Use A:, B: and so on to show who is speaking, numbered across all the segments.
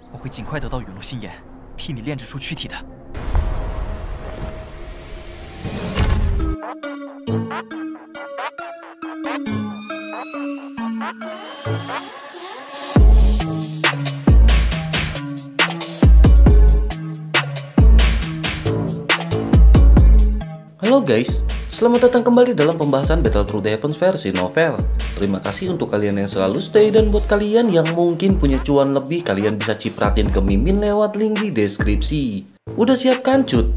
A: 我会尽快得到陨落心炎，替你炼制出躯体的。
B: Halo guys, selamat datang kembali dalam pembahasan Battle Through the Heavens versi novel. Terima kasih untuk kalian yang selalu stay, dan buat kalian yang mungkin punya cuan lebih, kalian bisa cipratin ke Mimin lewat link di deskripsi. Udah siap kancut?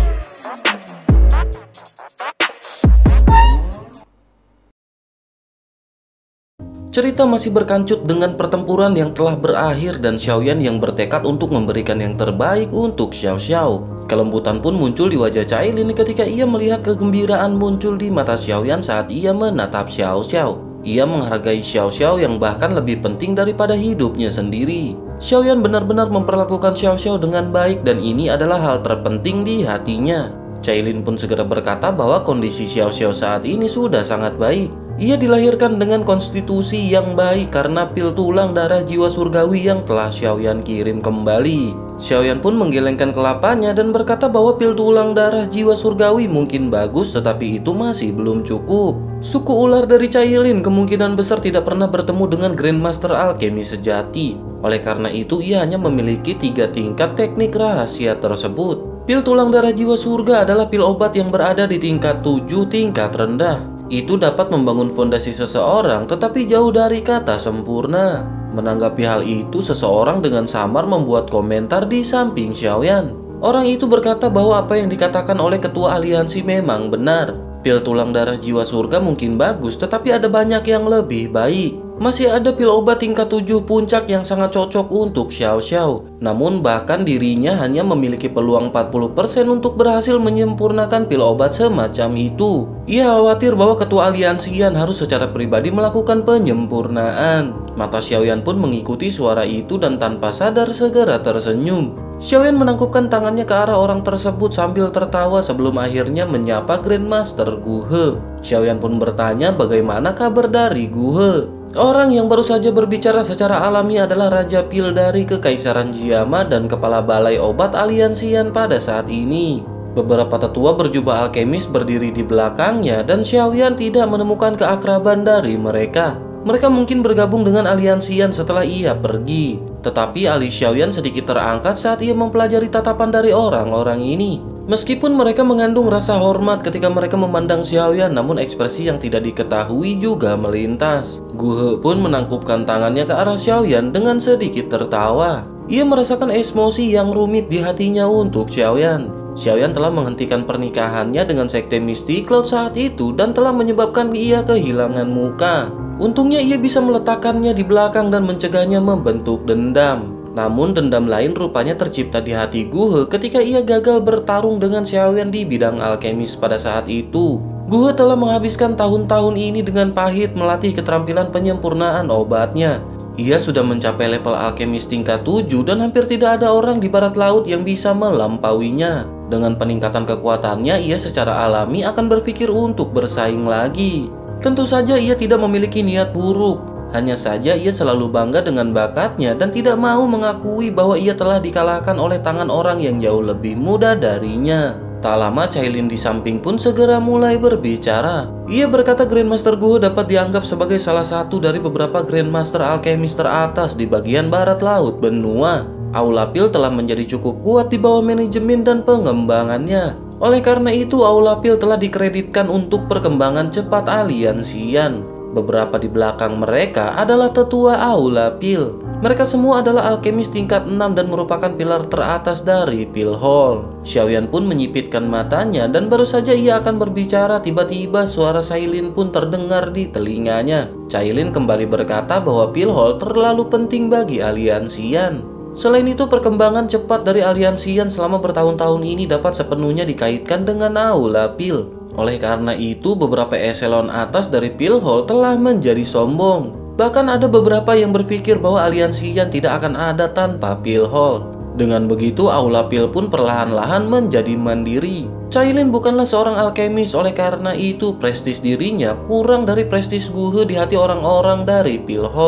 B: Cerita masih berkancut dengan pertempuran yang telah berakhir dan Xiaoyan yang bertekad untuk memberikan yang terbaik untuk Xiao Xiao. Kelembutan pun muncul di wajah Cailin ketika ia melihat kegembiraan muncul di mata Xiaoyan saat ia menatap Xiao Xiao. Ia menghargai Xiao Xiao yang bahkan lebih penting daripada hidupnya sendiri. Xiaoyan benar-benar memperlakukan Xiao Xiao dengan baik dan ini adalah hal terpenting di hatinya. Cailin pun segera berkata bahwa kondisi Xiao Xiao saat ini sudah sangat baik. Ia dilahirkan dengan konstitusi yang baik karena pil tulang darah jiwa surgawi yang telah Xiaoyan kirim kembali. Xiaoyan pun menggelengkan kelapanya dan berkata bahwa pil tulang darah jiwa surgawi mungkin bagus, tetapi itu masih belum cukup. Suku ular dari Cailin kemungkinan besar tidak pernah bertemu dengan Grandmaster Alchemy sejati. Oleh karena itu ia hanya memiliki 3 tingkat teknik rahasia tersebut. Pil tulang darah jiwa surga adalah pil obat yang berada di tingkat 7 tingkat rendah. Itu dapat membangun fondasi seseorang, tetapi jauh dari kata sempurna. Menanggapi hal itu, seseorang dengan samar membuat komentar di samping Xiaoyan. Orang itu berkata bahwa apa yang dikatakan oleh ketua aliansi memang benar. Pil tulang darah jiwa surga mungkin bagus, tetapi ada banyak yang lebih baik. Masih ada pil obat tingkat 7 puncak yang sangat cocok untuk Xiao Xiao. Namun bahkan dirinya hanya memiliki peluang 40% untuk berhasil menyempurnakan pil obat semacam itu. Ia khawatir bahwa ketua aliansian harus secara pribadi melakukan penyempurnaan. Mata Xiaoyan pun mengikuti suara itu dan tanpa sadar segera tersenyum. Xiaoyan menangkupkan tangannya ke arah orang tersebut sambil tertawa sebelum akhirnya menyapa Grandmaster Gu He. Xiaoyan pun bertanya bagaimana kabar dari Gu He. Orang yang baru saja berbicara secara alami adalah Raja Pil dari Kekaisaran Jiama dan Kepala Balai Obat Aliansian pada saat ini. Beberapa tetua berjubah alkemis berdiri di belakangnya dan Xiaoyan tidak menemukan keakraban dari mereka. Mereka mungkin bergabung dengan Aliansian setelah ia pergi. Tetapi alis Xiaoyan sedikit terangkat saat ia mempelajari tatapan dari orang-orang ini. Meskipun mereka mengandung rasa hormat ketika mereka memandang Xiaoyan, namun ekspresi yang tidak diketahui juga melintas. Gu He pun menangkupkan tangannya ke arah Xiaoyan dengan sedikit tertawa. Ia merasakan emosi yang rumit di hatinya untuk Xiaoyan. Xiaoyan telah menghentikan pernikahannya dengan Sekte Misty Cloud saat itu dan telah menyebabkan ia kehilangan muka. Untungnya ia bisa meletakkannya di belakang dan mencegahnya membentuk dendam. Namun dendam lain rupanya tercipta di hati Gu He ketika ia gagal bertarung dengan Xiaoyan di bidang alkemis pada saat itu. Gu He telah menghabiskan tahun-tahun ini dengan pahit melatih keterampilan penyempurnaan obatnya. Ia sudah mencapai level alkemis tingkat 7 dan hampir tidak ada orang di barat laut yang bisa melampauinya. Dengan peningkatan kekuatannya, ia secara alami akan berpikir untuk bersaing lagi. Tentu saja ia tidak memiliki niat buruk. Hanya saja ia selalu bangga dengan bakatnya dan tidak mau mengakui bahwa ia telah dikalahkan oleh tangan orang yang jauh lebih muda darinya. Tak lama Cailin di samping pun segera mulai berbicara. Ia berkata Grandmaster Gu He dapat dianggap sebagai salah satu dari beberapa Grandmaster alkemis teratas di bagian barat laut benua. Aula Pil telah menjadi cukup kuat di bawah manajemen dan pengembangannya. Oleh karena itu Aula Pil telah dikreditkan untuk perkembangan cepat aliansian. Beberapa di belakang mereka adalah tetua Aula Pil. Mereka semua adalah alkemis tingkat 6 dan merupakan pilar teratas dari Pil Hall. Xiaoyan pun menyipitkan matanya dan baru saja ia akan berbicara, tiba-tiba suara Cailin pun terdengar di telinganya. Cailin kembali berkata bahwa Pil Hall terlalu penting bagi aliansian. Selain itu, perkembangan cepat dari aliansian selama bertahun-tahun ini dapat sepenuhnya dikaitkan dengan Aula Pil. Oleh karena itu, beberapa eselon atas dari Pil Hall telah menjadi sombong. Bahkan ada beberapa yang berpikir bahwa aliansian tidak akan ada tanpa Pil Hall. Dengan begitu, Aula Pil pun perlahan-lahan menjadi mandiri. Cailin bukanlah seorang alkemis, oleh karena itu prestis dirinya kurang dari prestis Gu He di hati orang-orang dari Pil Hall.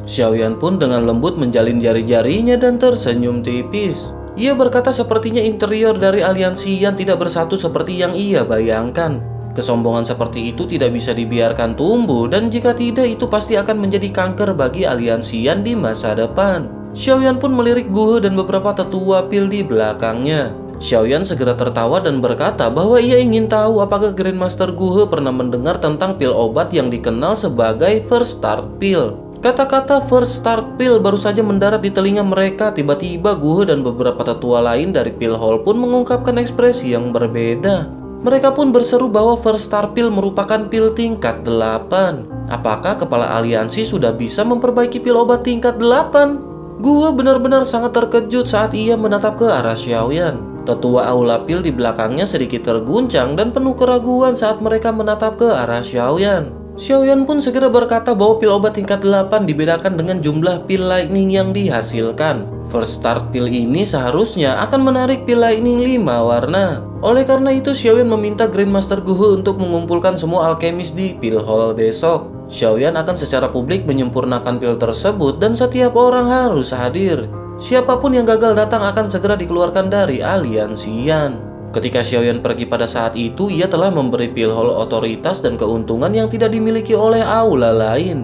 B: Xiaoyan pun dengan lembut menjalin jari-jarinya dan tersenyum tipis. Ia berkata sepertinya interior dari aliansi Yan tidak bersatu seperti yang ia bayangkan. Kesombongan seperti itu tidak bisa dibiarkan tumbuh, dan jika tidak itu pasti akan menjadi kanker bagi aliansi Yan di masa depan. Xiaoyan pun melirik Guhe dan beberapa tetua pil di belakangnya. Xiaoyan segera tertawa dan berkata bahwa ia ingin tahu apakah Grandmaster Guhe pernah mendengar tentang pil obat yang dikenal sebagai First Start Pill. Kata-kata First Start Pill baru saja mendarat di telinga mereka. Tiba-tiba Guhe dan beberapa tetua lain dari Pill Hall pun mengungkapkan ekspresi yang berbeda. Mereka pun berseru bahwa First Start Pill merupakan pil tingkat 8. Apakah kepala aliansi sudah bisa memperbaiki pil obat tingkat 8? Guhe benar-benar sangat terkejut saat ia menatap ke arah Xiaoyan. Tetua Aula Pil di belakangnya sedikit terguncang dan penuh keraguan saat mereka menatap ke arah Xiaoyan. Xiaoyan pun segera berkata bahwa pil obat tingkat 8 dibedakan dengan jumlah pil lightning yang dihasilkan. First Start Pill ini seharusnya akan menarik pil lightning 5 warna. Oleh karena itu Xiaoyan meminta Grandmaster Guhe untuk mengumpulkan semua alkemis di Pill Hall besok. Xiaoyan akan secara publik menyempurnakan pil tersebut dan setiap orang harus hadir. Siapapun yang gagal datang akan segera dikeluarkan dari aliansi Yan. Ketika Xiaoyan pergi pada saat itu, ia telah memberi Pill Hall otoritas dan keuntungan yang tidak dimiliki oleh aula lain.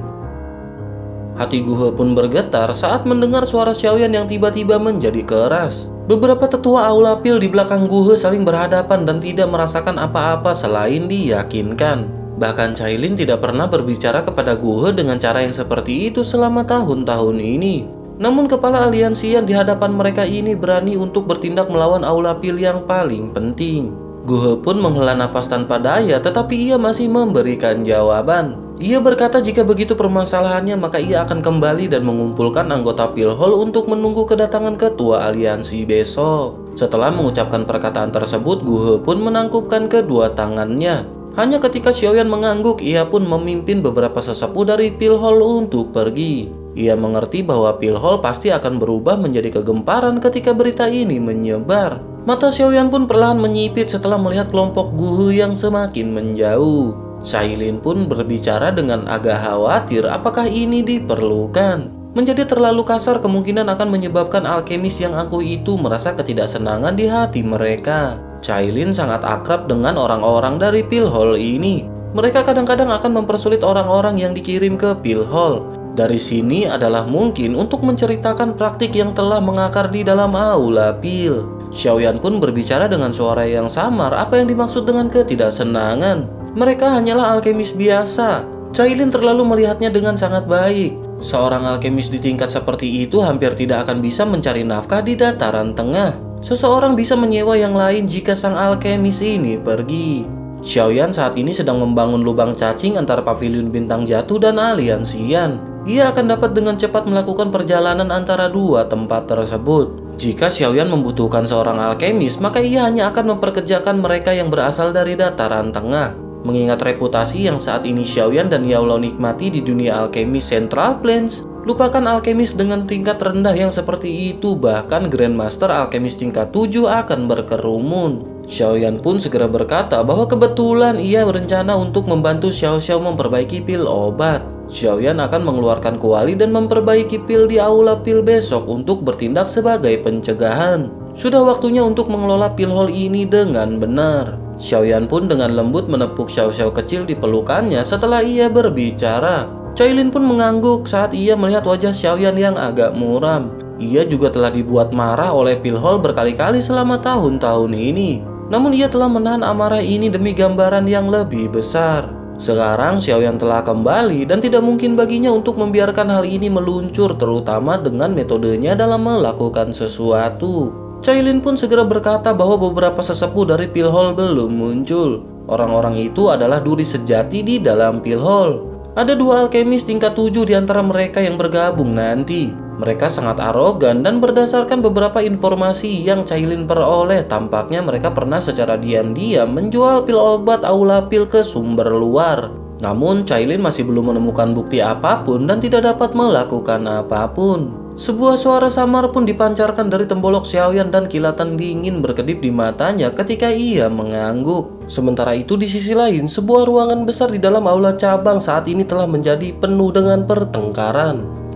B: Hati Guhe pun bergetar saat mendengar suara Xiaoyan yang tiba-tiba menjadi keras. Beberapa tetua aula Pil di belakang Guhe saling berhadapan dan tidak merasakan apa-apa selain diyakinkan. Bahkan Cailin tidak pernah berbicara kepada Guhe dengan cara yang seperti itu selama tahun-tahun ini. Namun kepala aliansi yang di hadapan mereka ini berani untuk bertindak melawan aula Pil yang paling penting. Guhe pun menghela nafas tanpa daya, tetapi ia masih memberikan jawaban. Ia berkata jika begitu permasalahannya maka ia akan kembali dan mengumpulkan anggota Pill Hall untuk menunggu kedatangan ketua aliansi besok. Setelah mengucapkan perkataan tersebut, Guhe pun menangkupkan kedua tangannya. Hanya ketika Xiaoyan mengangguk, ia pun memimpin beberapa sesepuh dari Pill Hall untuk pergi. Ia mengerti bahwa Pill Hall pasti akan berubah menjadi kegemparan ketika berita ini menyebar. Mata Xiaoyan pun perlahan menyipit setelah melihat kelompok Guhe yang semakin menjauh. Cailin pun berbicara dengan agak khawatir apakah ini diperlukan. Menjadi terlalu kasar kemungkinan akan menyebabkan alkemis yang angkuh itu merasa ketidaksenangan di hati mereka. Cailin sangat akrab dengan orang-orang dari Pill Hall ini. Mereka kadang-kadang akan mempersulit orang-orang yang dikirim ke Pill Hall. Dari sini adalah mungkin untuk menceritakan praktik yang telah mengakar di dalam aula Pil. Xiaoyan pun berbicara dengan suara yang samar apa yang dimaksud dengan ketidaksenangan. Mereka hanyalah alkemis biasa. Cailin terlalu melihatnya dengan sangat baik. Seorang alkemis di tingkat seperti itu hampir tidak akan bisa mencari nafkah di dataran tengah. Seseorang bisa menyewa yang lain jika sang alkemis ini pergi. Xiaoyan saat ini sedang membangun lubang cacing antara pavilion bintang jatuh dan aliansi Yan. Ia akan dapat dengan cepat melakukan perjalanan antara dua tempat tersebut. Jika Xiaoyan membutuhkan seorang alkemis, maka ia hanya akan memperkerjakan mereka yang berasal dari dataran tengah. Mengingat reputasi yang saat ini Xiaoyan dan Yaolo nikmati di dunia alkemis Central Plains, lupakan alkemis dengan tingkat rendah yang seperti itu, bahkan Grandmaster alkemis tingkat 7 akan berkerumun. Xiaoyan pun segera berkata bahwa kebetulan ia berencana untuk membantu Xiao Xiao memperbaiki pil obat. Xiaoyan akan mengeluarkan kuali dan memperbaiki pil di aula pil besok untuk bertindak sebagai pencegahan. Sudah waktunya untuk mengelola Pill Hall ini dengan benar. Xiaoyan pun dengan lembut menepuk Xiao Xiao kecil di pelukannya setelah ia berbicara. Cailin pun mengangguk saat ia melihat wajah Xiaoyan yang agak muram. Ia juga telah dibuat marah oleh Pill Hall berkali-kali selama tahun-tahun ini. Namun ia telah menahan amarah ini demi gambaran yang lebih besar. Sekarang Xiaoyan telah kembali dan tidak mungkin baginya untuk membiarkan hal ini meluncur, terutama dengan metodenya dalam melakukan sesuatu. Cailin pun segera berkata bahwa beberapa sesepuh dari Pill Hall belum muncul. Orang-orang itu adalah duri sejati di dalam Pill Hall. Ada dua alkemis tingkat 7 di antara mereka yang bergabung nanti. Mereka sangat arogan dan berdasarkan beberapa informasi yang Cailin peroleh, tampaknya mereka pernah secara diam-diam menjual pil obat aula pil ke sumber luar. Namun Cailin masih belum menemukan bukti apapun dan tidak dapat melakukan apapun. Sebuah suara samar pun dipancarkan dari tembolok Xiaoyan dan kilatan dingin berkedip di matanya ketika ia mengangguk. Sementara itu di sisi lain, sebuah ruangan besar di dalam aula cabang saat ini telah menjadi penuh dengan pertengkaran.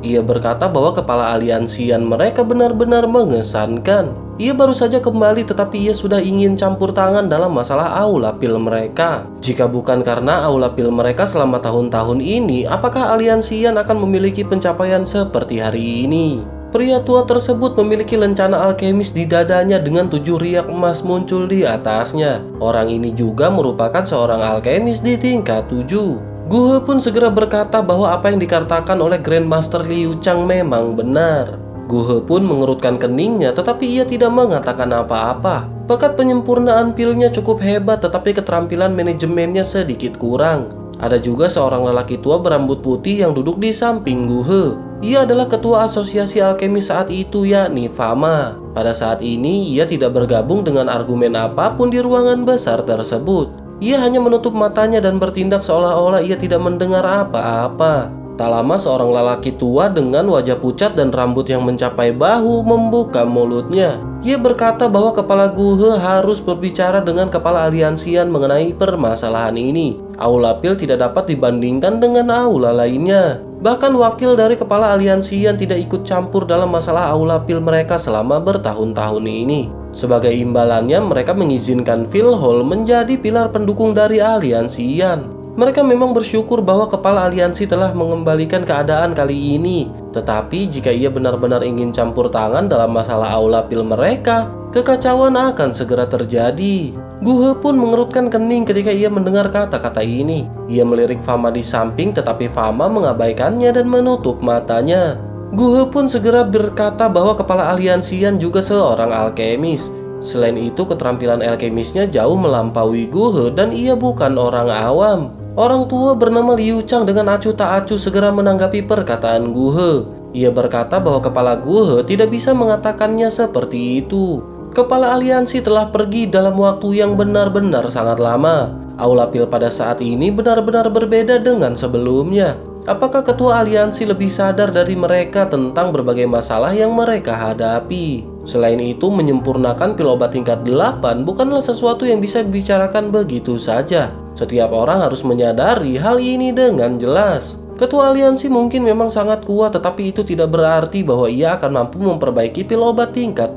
B: Ia berkata bahwa kepala aliansian mereka benar-benar mengesankan. Ia baru saja kembali tetapi ia sudah ingin campur tangan dalam masalah aula pil mereka. Jika bukan karena aula pil mereka selama tahun-tahun ini, apakah aliansian akan memiliki pencapaian seperti hari ini? Pria tua tersebut memiliki lencana alkemis di dadanya dengan 7 riak emas muncul di atasnya. Orang ini juga merupakan seorang alkemis di tingkat 7. Guhe pun segera berkata bahwa apa yang dikatakan oleh Grandmaster Liu Chang memang benar. Guhe pun mengerutkan keningnya tetapi ia tidak mengatakan apa-apa. Bakat penyempurnaan pilnya cukup hebat tetapi keterampilan manajemennya sedikit kurang. Ada juga seorang lelaki tua berambut putih yang duduk di samping Guhe. Ia adalah ketua asosiasi alkemis saat itu, yakni Fama. Pada saat ini ia tidak bergabung dengan argumen apapun di ruangan besar tersebut. Ia hanya menutup matanya dan bertindak seolah-olah ia tidak mendengar apa-apa. Tak lama seorang lelaki tua dengan wajah pucat dan rambut yang mencapai bahu membuka mulutnya. Ia berkata bahwa kepala Guhe harus berbicara dengan kepala aliansian mengenai permasalahan ini. Aula pil tidak dapat dibandingkan dengan aula lainnya. Bahkan wakil dari kepala aliansian tidak ikut campur dalam masalah aula pil mereka selama bertahun-tahun ini. Sebagai imbalannya, mereka mengizinkan Phil Hall menjadi pilar pendukung dari aliansian. Mereka memang bersyukur bahwa kepala aliansi telah mengembalikan keadaan kali ini. Tetapi jika ia benar-benar ingin campur tangan dalam masalah aula pil mereka, kekacauan akan segera terjadi. Guhe pun mengerutkan kening ketika ia mendengar kata-kata ini. Ia melirik Fama di samping tetapi Fama mengabaikannya dan menutup matanya. Guhe pun segera berkata bahwa kepala aliansian juga seorang alkemis. Selain itu, keterampilan alkemisnya jauh melampaui Guhe dan ia bukan orang awam. Orang tua bernama Liu Chang dengan acuh tak acuh segera menanggapi perkataan Guhe. Ia berkata bahwa kepala Guhe tidak bisa mengatakannya seperti itu. Kepala aliansi telah pergi dalam waktu yang benar-benar sangat lama. Aula pil pada saat ini benar-benar berbeda dengan sebelumnya. Apakah ketua aliansi lebih sadar dari mereka tentang berbagai masalah yang mereka hadapi? Selain itu, menyempurnakan pil obat tingkat 8 bukanlah sesuatu yang bisa dibicarakan begitu saja. Setiap orang harus menyadari hal ini dengan jelas. Ketua aliansi mungkin memang sangat kuat, tetapi itu tidak berarti bahwa ia akan mampu memperbaiki pil obat tingkat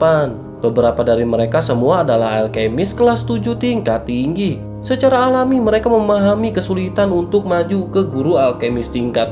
B: 8. Beberapa dari mereka semua adalah alkemis kelas 7 tingkat tinggi. Secara alami mereka memahami kesulitan untuk maju ke guru alkemis tingkat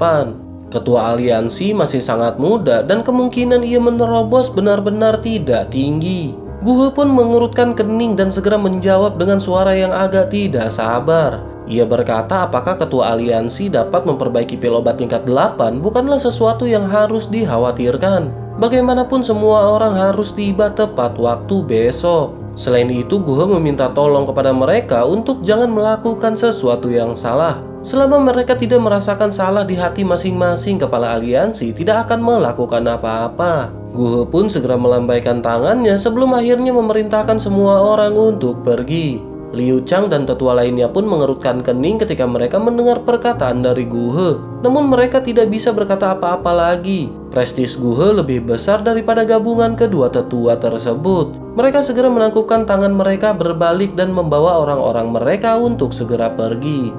B: 8. Ketua aliansi masih sangat muda dan kemungkinan ia menerobos benar-benar tidak tinggi. Guhe pun mengerutkan kening dan segera menjawab dengan suara yang agak tidak sabar. Ia berkata apakah ketua aliansi dapat memperbaiki pil obat tingkat 8 bukanlah sesuatu yang harus dikhawatirkan. Bagaimanapun semua orang harus tiba tepat waktu besok. Selain itu, Guhe meminta tolong kepada mereka untuk jangan melakukan sesuatu yang salah. Selama mereka tidak merasakan salah di hati masing-masing, kepala aliansi tidak akan melakukan apa-apa. Guhe pun segera melambaikan tangannya sebelum akhirnya memerintahkan semua orang untuk pergi. Liu Chang dan tetua lainnya pun mengerutkan kening ketika mereka mendengar perkataan dari Guhe. Namun mereka tidak bisa berkata apa-apa lagi. Prestis Guhe lebih besar daripada gabungan kedua tetua tersebut. Mereka segera menangkupkan tangan mereka berbalik dan membawa orang-orang mereka untuk segera pergi.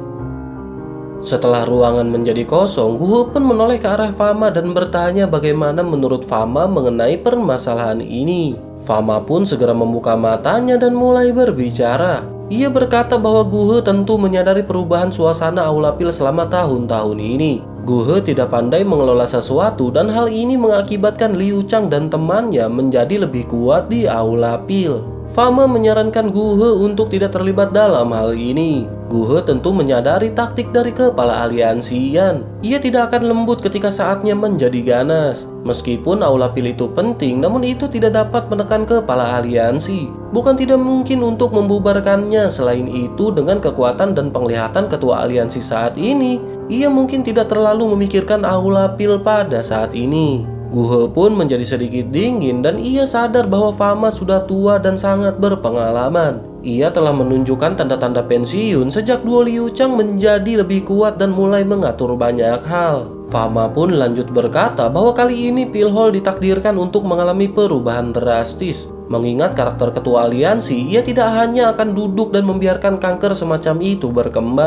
B: Setelah ruangan menjadi kosong, Guhe pun menoleh ke arah Fama dan bertanya bagaimana menurut Fama mengenai permasalahan ini. Fama pun segera membuka matanya dan mulai berbicara. Ia berkata bahwa Guhe tentu menyadari perubahan suasana aula pil selama tahun-tahun ini. Guhe tidak pandai mengelola sesuatu dan hal ini mengakibatkan Liu Chang dan temannya menjadi lebih kuat di aula pil. Fama menyarankan Guhe untuk tidak terlibat dalam hal ini. Guhe tentu menyadari taktik dari kepala aliansian. Ia tidak akan lembut ketika saatnya menjadi ganas. Meskipun aula pil itu penting, namun itu tidak dapat menekan kepala aliansi. Bukan tidak mungkin untuk membubarkannya. Selain itu, dengan kekuatan dan penglihatan ketua aliansi saat ini, ia mungkin tidak terlalu memikirkan aula pil pada saat ini. Guhe pun menjadi sedikit dingin dan ia sadar bahwa Fama sudah tua dan sangat berpengalaman. Ia telah menunjukkan tanda-tanda pensiun sejak duo Liu Chang menjadi lebih kuat dan mulai mengatur banyak hal. Fama pun lanjut berkata bahwa kali ini Phil Hall ditakdirkan untuk mengalami perubahan drastis. Mengingat karakter ketua aliansi, ia tidak hanya akan duduk dan membiarkan kanker semacam itu berkembang.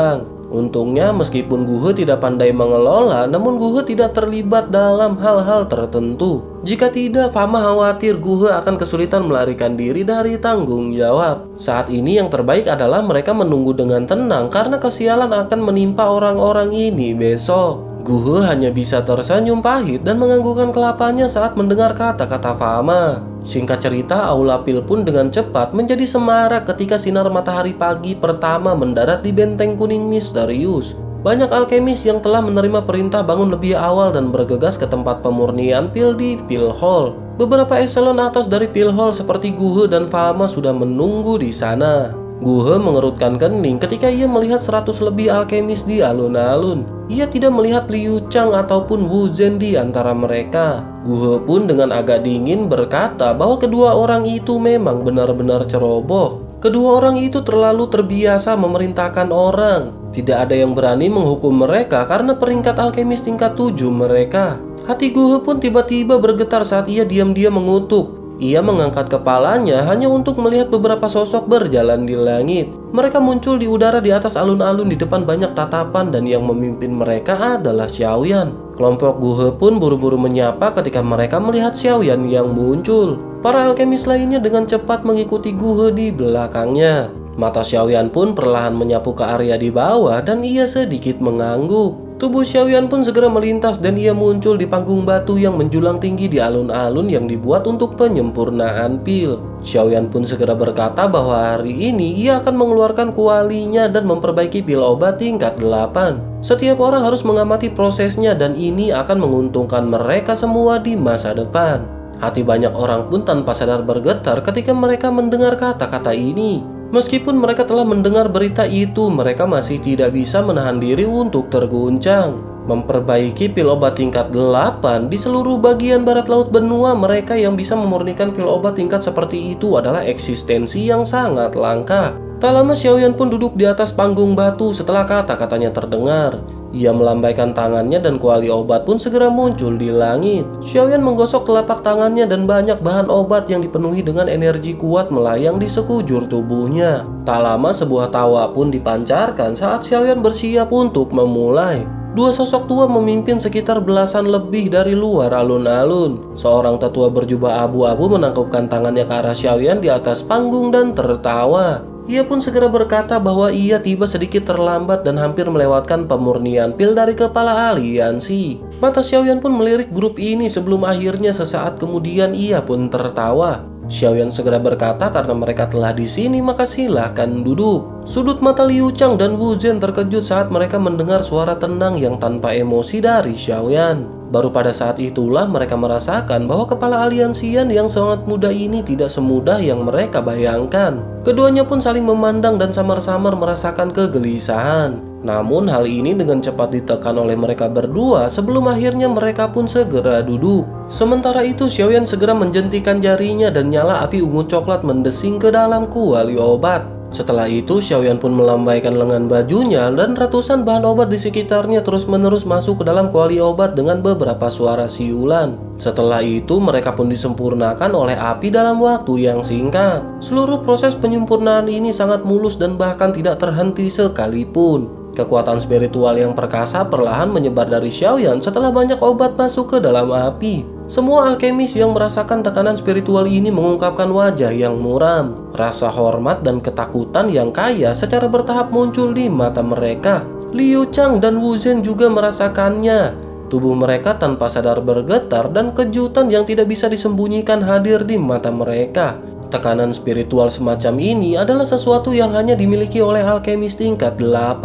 B: Untungnya meskipun Guhe tidak pandai mengelola, namun Guhe tidak terlibat dalam hal-hal tertentu. Jika tidak, Fama khawatir Guhe akan kesulitan melarikan diri dari tanggung jawab. Saat ini yang terbaik adalah mereka menunggu dengan tenang karena kesialan akan menimpa orang-orang ini besok. Guhe hanya bisa tersenyum pahit dan menganggukkan kelapanya saat mendengar kata-kata Fama. Singkat cerita, Aula Pil pun dengan cepat menjadi semarak ketika sinar matahari pagi pertama mendarat di benteng kuning misterius. Banyak alkemis yang telah menerima perintah bangun lebih awal dan bergegas ke tempat pemurnian pil di Pil Hall. Beberapa eselon atas dari Pil Hall seperti Guhe dan Fama sudah menunggu di sana. Guhe mengerutkan kening ketika ia melihat 100 lebih alkemis di alun-alun. Ia tidak melihat Liu Chang ataupun Wu Zhen di antara mereka. Guhe pun dengan agak dingin berkata bahwa kedua orang itu memang benar-benar ceroboh. Kedua orang itu terlalu terbiasa memerintahkan orang. Tidak ada yang berani menghukum mereka karena peringkat alkemis tingkat 7 mereka. Hati Guhe pun tiba-tiba bergetar saat ia diam-diam mengutuk. Ia mengangkat kepalanya hanya untuk melihat beberapa sosok berjalan di langit. Mereka muncul di udara di atas alun-alun di depan banyak tatapan dan yang memimpin mereka adalah Xiaoyan. Kelompok Guhe pun buru-buru menyapa ketika mereka melihat Xiaoyan yang muncul. Para alkemis lainnya dengan cepat mengikuti Guhe di belakangnya. Mata Xiaoyan pun perlahan menyapu ke area di bawah dan ia sedikit mengangguk. Tubuh Xiaoyan pun segera melintas dan ia muncul di panggung batu yang menjulang tinggi di alun-alun yang dibuat untuk penyempurnaan pil. Xiaoyan pun segera berkata bahwa hari ini ia akan mengeluarkan kualinya dan memperbaiki pil obat tingkat 8. Setiap orang harus mengamati prosesnya dan ini akan menguntungkan mereka semua di masa depan. Hati banyak orang pun tanpa sadar bergetar ketika mereka mendengar kata-kata ini. Meskipun mereka telah mendengar berita itu, mereka masih tidak bisa menahan diri untuk terguncang. Memperbaiki pil obat tingkat 8 di seluruh bagian barat laut benua, mereka yang bisa memurnikan pil obat tingkat seperti itu adalah eksistensi yang sangat langka. Tak lama Xiaoyan pun duduk di atas panggung batu setelah kata-katanya terdengar. Ia melambaikan tangannya dan kuali obat pun segera muncul di langit. Xiaoyan menggosok telapak tangannya dan banyak bahan obat yang dipenuhi dengan energi kuat melayang di sekujur tubuhnya. Tak lama sebuah tawa pun dipancarkan saat Xiaoyan bersiap untuk memulai. Dua sosok tua memimpin sekitar belasan lebih dari luar alun-alun. Seorang tetua berjubah abu-abu menangkupkan tangannya ke arah Xiaoyan di atas panggung dan tertawa. Ia pun segera berkata bahwa ia tiba sedikit terlambat dan hampir melewatkan pemurnian pil dari kepala aliansi. Mata Xiaoyan pun melirik grup ini sebelum akhirnya sesaat kemudian ia pun tertawa. Xiaoyan segera berkata karena mereka telah di sini maka silahkan duduk. Sudut mata Liu Chang dan Wu Zhen terkejut saat mereka mendengar suara tenang yang tanpa emosi dari Xiaoyan. Baru pada saat itulah mereka merasakan bahwa kepala aliansian yang sangat muda ini tidak semudah yang mereka bayangkan. Keduanya pun saling memandang dan samar-samar merasakan kegelisahan. Namun hal ini dengan cepat ditekan oleh mereka berdua sebelum akhirnya mereka pun segera duduk. Sementara itu Xiaoyan segera menjentikan jarinya dan nyala api ungu coklat mendesing ke dalam kuali obat. Setelah itu Xiaoyan pun melambaikan lengan bajunya dan ratusan bahan obat di sekitarnya terus-menerus masuk ke dalam kuali obat dengan beberapa suara siulan. Setelah itu mereka pun disempurnakan oleh api dalam waktu yang singkat. Seluruh proses penyempurnaan ini sangat mulus dan bahkan tidak terhenti sekalipun. Kekuatan spiritual yang perkasa perlahan menyebar dari Xiaoyan setelah banyak obat masuk ke dalam api. Semua alkemis yang merasakan tekanan spiritual ini mengungkapkan wajah yang muram. Rasa hormat dan ketakutan yang kaya secara bertahap muncul di mata mereka. Liu Chang dan Wu Zhen juga merasakannya. Tubuh mereka tanpa sadar bergetar dan kejutan yang tidak bisa disembunyikan hadir di mata mereka. Tekanan spiritual semacam ini adalah sesuatu yang hanya dimiliki oleh alkemis tingkat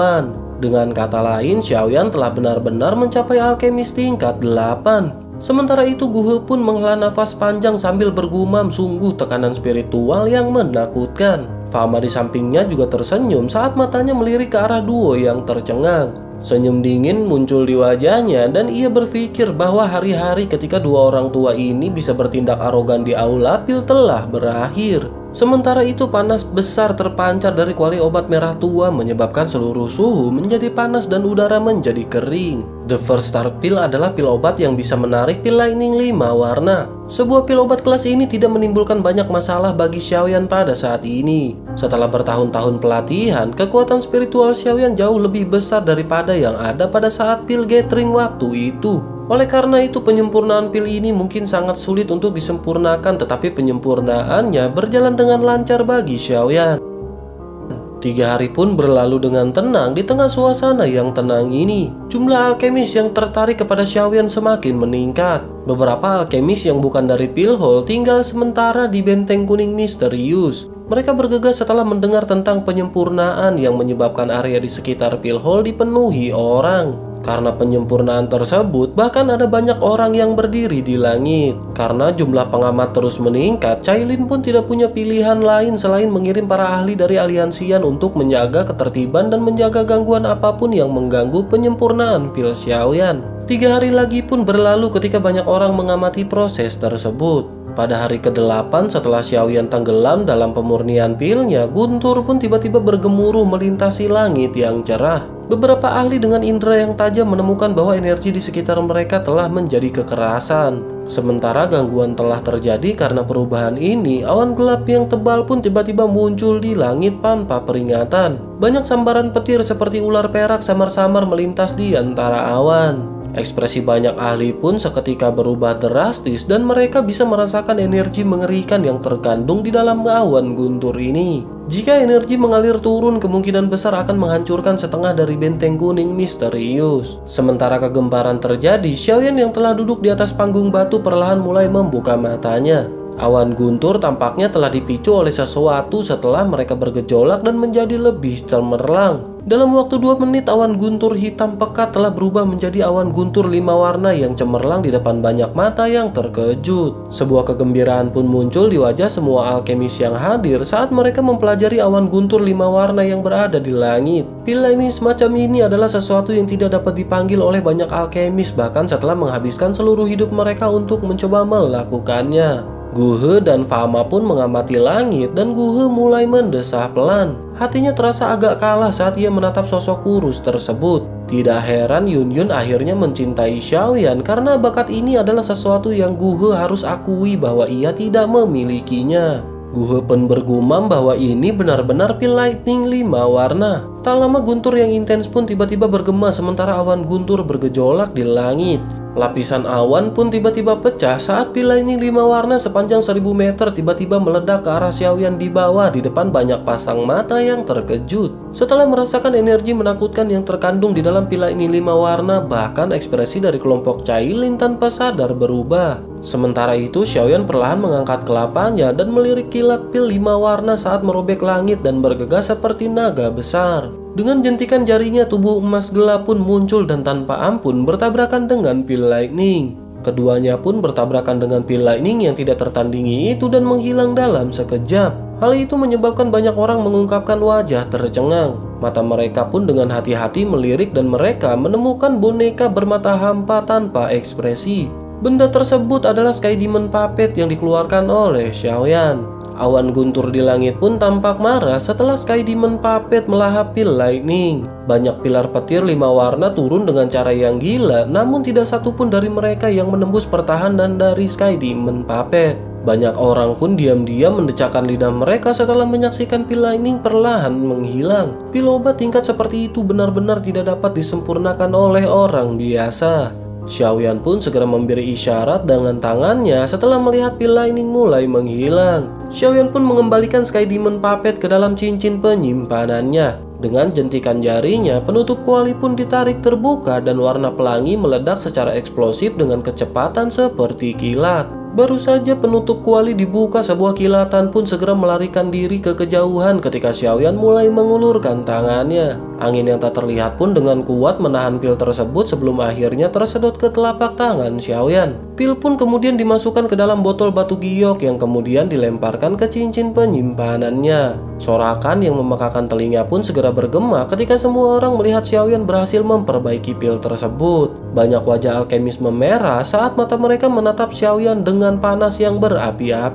B: 8. Dengan kata lain, Xiaoyan telah benar-benar mencapai alkemis tingkat 8. Sementara itu Guhe pun menghela nafas panjang sambil bergumam, sungguh tekanan spiritual yang menakutkan. Fama di sampingnya juga tersenyum saat matanya melirik ke arah duo yang tercengang. Senyum dingin muncul di wajahnya dan ia berpikir bahwa hari-hari ketika dua orang tua ini bisa bertindak arogan di Aula Pil telah berakhir. Sementara itu panas besar terpancar dari kuali obat merah tua menyebabkan seluruh suhu menjadi panas dan udara menjadi kering. The First Star Pill adalah pil obat yang bisa menarik pil Lightning 5 warna. Sebuah pil obat kelas ini tidak menimbulkan banyak masalah bagi Xiaoyan pada saat ini. Setelah bertahun-tahun pelatihan, kekuatan spiritual Xiaoyan jauh lebih besar daripada yang ada pada saat pil gathering waktu itu. Oleh karena itu penyempurnaan pil ini mungkin sangat sulit untuk disempurnakan, tetapi penyempurnaannya berjalan dengan lancar bagi Xiaoyan. 3 hari pun berlalu dengan tenang. Di tengah suasana yang tenang ini, jumlah alkemis yang tertarik kepada Xiaoyan semakin meningkat. Beberapa alkemis yang bukan dari pil hall tinggal sementara di benteng kuning misterius. Mereka bergegas setelah mendengar tentang penyempurnaan yang menyebabkan area di sekitar pil hall dipenuhi orang. Karena penyempurnaan tersebut, bahkan ada banyak orang yang berdiri di langit. Karena jumlah pengamat terus meningkat, Cailin pun tidak punya pilihan lain selain mengirim para ahli dari aliansian untuk menjaga ketertiban dan menjaga gangguan apapun yang mengganggu penyempurnaan pil Xiaoyan. 3 hari lagi pun berlalu ketika banyak orang mengamati proses tersebut. Pada hari ke-8 setelah Xiaoyan tenggelam dalam pemurnian pilnya, Guntur pun tiba-tiba bergemuruh melintasi langit yang cerah. Beberapa ahli dengan indera yang tajam menemukan bahwa energi di sekitar mereka telah menjadi kekerasan. Sementara gangguan telah terjadi karena perubahan ini, awan gelap yang tebal pun tiba-tiba muncul di langit tanpa peringatan. Banyak sambaran petir seperti ular perak samar-samar melintas di antara awan. Ekspresi banyak ahli pun seketika berubah drastis dan mereka bisa merasakan energi mengerikan yang terkandung di dalam awan guntur ini. Jika energi mengalir turun, kemungkinan besar akan menghancurkan setengah dari benteng kuning misterius. Sementara kegemparan terjadi, Xiaoyan yang telah duduk di atas panggung batu perlahan mulai membuka matanya. Awan guntur tampaknya telah dipicu oleh sesuatu setelah mereka bergejolak dan menjadi lebih cemerlang. Dalam waktu 2 menit, awan guntur hitam pekat telah berubah menjadi awan guntur 5 warna yang cemerlang di depan banyak mata yang terkejut. Sebuah kegembiraan pun muncul di wajah semua alkemis yang hadir saat mereka mempelajari awan guntur 5 warna yang berada di langit. Pil ini semacam ini adalah sesuatu yang tidak dapat dipanggil oleh banyak alkemis, bahkan setelah menghabiskan seluruh hidup mereka untuk mencoba melakukannya. Guhe dan Fama pun mengamati langit dan Guhe mulai mendesah pelan. Hatinya terasa agak kalah saat ia menatap sosok kurus tersebut. Tidak heran Yun Yun akhirnya mencintai Xiaoyan karena bakat ini adalah sesuatu yang Guhe harus akui bahwa ia tidak memilikinya. Guhe pun bergumam bahwa ini benar-benar pil Lightning 5 warna. Tak lama guntur yang intens pun tiba-tiba bergema sementara awan guntur bergejolak di langit. Lapisan awan pun tiba-tiba pecah saat pil Lightning 5 warna sepanjang 1000 meter tiba-tiba meledak ke arah Xiaoyan di bawah di depan banyak pasang mata yang terkejut. Setelah merasakan energi menakutkan yang terkandung di dalam pil Lightning 5 warna, bahkan ekspresi dari kelompok Cailin tanpa sadar berubah. Sementara itu Xiaoyan perlahan mengangkat kelapanya dan melirik kilat pil 5 warna saat merobek langit dan bergegas seperti naga besar. Dengan jentikan jarinya, tubuh emas gelap pun muncul dan tanpa ampun bertabrakan dengan pil Lightning. Keduanya pun bertabrakan dengan pil Lightning yang tidak tertandingi itu dan menghilang dalam sekejap. Hal itu menyebabkan banyak orang mengungkapkan wajah tercengang. Mata mereka pun dengan hati-hati melirik dan mereka menemukan boneka bermata hampa tanpa ekspresi. Benda tersebut adalah Sky Demon Puppet yang dikeluarkan oleh Xiaoyan. Awan guntur di langit pun tampak marah setelah Sky Demon Puppet melahap pil Lightning. Banyak pilar petir 5 warna turun dengan cara yang gila, namun tidak satupun dari mereka yang menembus pertahanan dari Sky Demon Puppet. Banyak orang pun diam-diam mendecakkan lidah mereka setelah menyaksikan pil Lightning perlahan menghilang. Pil obat tingkat seperti itu benar-benar tidak dapat disempurnakan oleh orang biasa. Xiaoyan pun segera memberi isyarat dengan tangannya setelah melihat pil Lightning mulai menghilang. Xiaoyan pun mengembalikan Sky Demon Puppet ke dalam cincin penyimpanannya. Dengan jentikan jarinya, penutup kuali pun ditarik terbuka dan warna pelangi meledak secara eksplosif dengan kecepatan seperti kilat. Baru saja penutup kuali dibuka, sebuah kilatan pun segera melarikan diri ke kejauhan ketika Xiaoyan mulai mengulurkan tangannya. Angin yang tak terlihat pun dengan kuat menahan pil tersebut sebelum akhirnya tersedot ke telapak tangan Xiaoyan. Pil pun kemudian dimasukkan ke dalam botol batu giok yang kemudian dilemparkan ke cincin penyimpanannya. Sorakan yang memekakan telinga pun segera bergema ketika semua orang melihat Xiaoyan berhasil memperbaiki pil tersebut. Banyak wajah alkemis memerah saat mata mereka menatap Xiaoyan dengan panas yang berapi-api.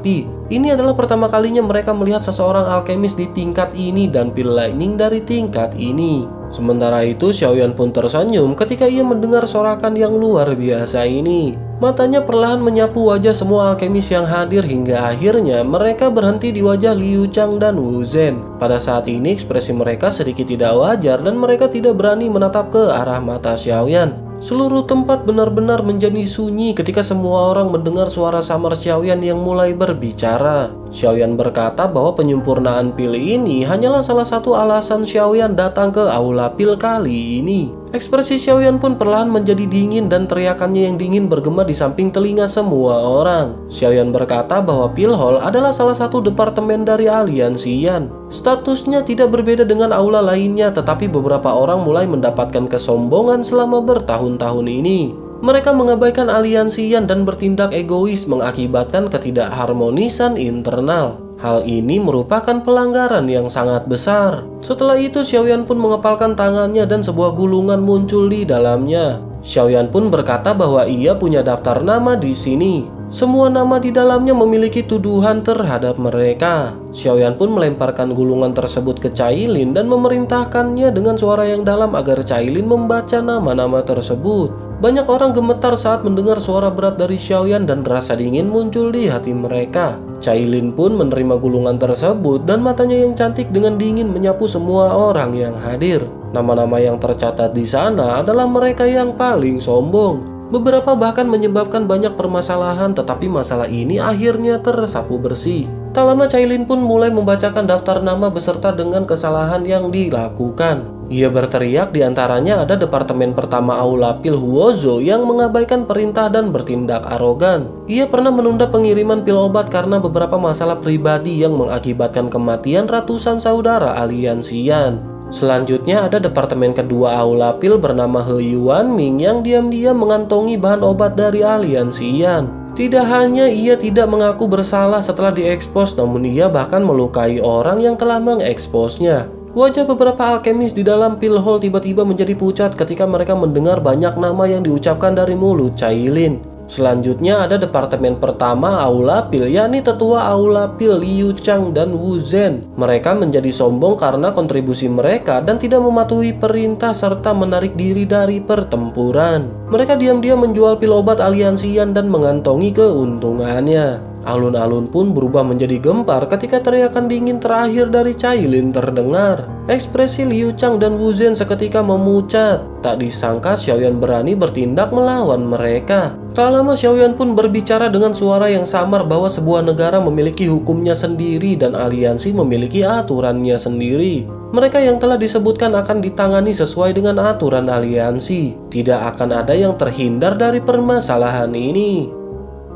B: Ini adalah pertama kalinya mereka melihat seseorang alkemis di tingkat ini dan pil lightning dari tingkat ini. Sementara itu Xiaoyan pun tersenyum ketika ia mendengar sorakan yang luar biasa ini. Matanya perlahan menyapu wajah semua alkemis yang hadir hingga akhirnya mereka berhenti di wajah Liu Chang dan Wu Zhen. Pada saat ini ekspresi mereka sedikit tidak wajar dan mereka tidak berani menatap ke arah mata Xiaoyan. Seluruh tempat benar-benar menjadi sunyi ketika semua orang mendengar suara samar Xiaoyan yang mulai berbicara. Xiaoyan berkata bahwa penyempurnaan pil ini hanyalah salah satu alasan Xiaoyan datang ke aula pil kali ini. Ekspresi Xiaoyan pun perlahan menjadi dingin dan teriakannya yang dingin bergema di samping telinga semua orang. Xiaoyan berkata bahwa Pil Hall adalah salah satu departemen dari aliansian. Statusnya tidak berbeda dengan aula lainnya, tetapi beberapa orang mulai mendapatkan kesombongan selama bertahun-tahun ini. Mereka mengabaikan aliansian dan bertindak egois mengakibatkan ketidakharmonisan internal. Hal ini merupakan pelanggaran yang sangat besar. Setelah itu Xiaoyan pun mengepalkan tangannya dan sebuah gulungan muncul di dalamnya. Xiaoyan pun berkata bahwa ia punya daftar nama di sini. Semua nama di dalamnya memiliki tuduhan terhadap mereka. Xiaoyan pun melemparkan gulungan tersebut ke Cailin dan memerintahkannya dengan suara yang dalam agar Cailin membaca nama-nama tersebut. Banyak orang gemetar saat mendengar suara berat dari Xiaoyan dan rasa dingin muncul di hati mereka. Cailin pun menerima gulungan tersebut dan matanya yang cantik dengan dingin menyapu semua orang yang hadir. Nama-nama yang tercatat di sana adalah mereka yang paling sombong. Beberapa bahkan menyebabkan banyak permasalahan, tetapi masalah ini akhirnya tersapu bersih. Tak lama Cailin pun mulai membacakan daftar nama beserta dengan kesalahan yang dilakukan. Ia berteriak, diantaranya ada departemen pertama aula pil Huozo yang mengabaikan perintah dan bertindak arogan. Ia pernah menunda pengiriman pil obat karena beberapa masalah pribadi yang mengakibatkan kematian ratusan saudara aliansian. Selanjutnya ada departemen kedua aula pil bernama He Yuanming yang diam-diam mengantongi bahan obat dari aliansian. Tidak hanya ia tidak mengaku bersalah setelah diekspos, namun ia bahkan melukai orang yang telah mengeksposnya. Wajah beberapa alkemis di dalam Pil Hall tiba-tiba menjadi pucat ketika mereka mendengar banyak nama yang diucapkan dari mulut Cailin. Selanjutnya ada departemen pertama aula pil, yakni tetua aula pil Liu Chang dan Wu Zhen. Mereka menjadi sombong karena kontribusi mereka dan tidak mematuhi perintah serta menarik diri dari pertempuran. Mereka diam-diam menjual pil obat aliansian dan mengantongi keuntungannya. Alun-alun pun berubah menjadi gempar ketika teriakan dingin terakhir dari Cailin terdengar. Ekspresi Liu Chang dan Wu Zhen seketika memucat. Tak disangka Xiaoyan berani bertindak melawan mereka. Tak lama Xiaoyan pun berbicara dengan suara yang samar bahwa sebuah negara memiliki hukumnya sendiri dan aliansi memiliki aturannya sendiri. Mereka yang telah disebutkan akan ditangani sesuai dengan aturan aliansi. Tidak akan ada yang terhindar dari permasalahan ini.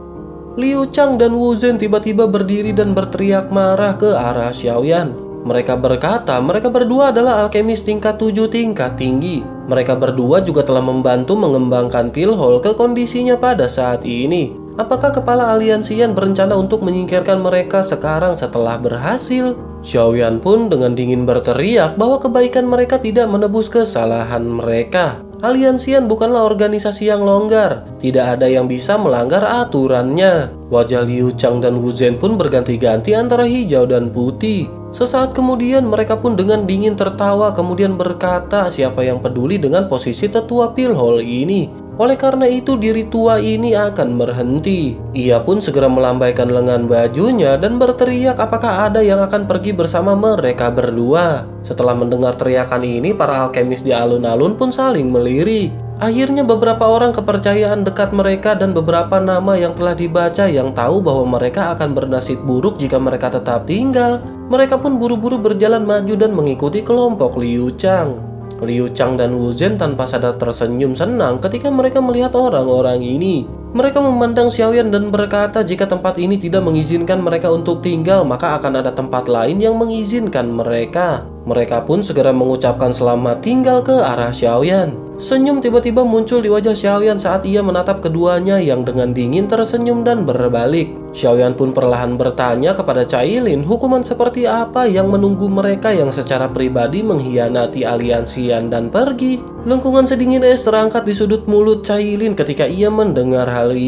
B: Liu Chang dan Wu Zhen tiba-tiba berdiri dan berteriak marah ke arah Xiaoyan. Mereka berkata mereka berdua adalah alkemis tingkat 7 tingkat tinggi. Mereka berdua juga telah membantu mengembangkan Pil Hall ke kondisinya pada saat ini. Apakah kepala aliansian berencana untuk menyingkirkan mereka sekarang setelah berhasil? Xiaoyan pun dengan dingin berteriak bahwa kebaikan mereka tidak menebus kesalahan mereka. Aliansian bukanlah organisasi yang longgar. Tidak ada yang bisa melanggar aturannya. Wajah Liu Chang dan Wu Zhen pun berganti-ganti antara hijau dan putih. Sesaat kemudian mereka pun dengan dingin tertawa kemudian berkata siapa yang peduli dengan posisi tetua Pil Hall ini. Oleh karena itu diri tua ini akan berhenti. Ia pun segera melambaikan lengan bajunya dan berteriak apakah ada yang akan pergi bersama mereka berdua. Setelah mendengar teriakan ini, para alkemis di alun-alun pun saling melirik. Akhirnya beberapa orang kepercayaan dekat mereka dan beberapa nama yang telah dibaca yang tahu bahwa mereka akan bernasib buruk jika mereka tetap tinggal. Mereka pun buru-buru berjalan maju dan mengikuti kelompok Liu Chang. Liu Chang dan Wu Zhen tanpa sadar tersenyum senang ketika mereka melihat orang-orang ini. Mereka memandang Xiaoyan dan berkata jika tempat ini tidak mengizinkan mereka untuk tinggal, maka akan ada tempat lain yang mengizinkan mereka. Mereka pun segera mengucapkan selamat tinggal ke arah Xiaoyan. Senyum tiba-tiba muncul di wajah Xiaoyan saat ia menatap keduanya yang dengan dingin tersenyum dan berbalik. Xiaoyan pun perlahan bertanya kepada Cailin hukuman seperti apa yang menunggu mereka yang secara pribadi mengkhianati aliansian dan pergi. Lengkungan sedingin es terangkat di sudut mulut Cailin ketika ia mendengar hal ini.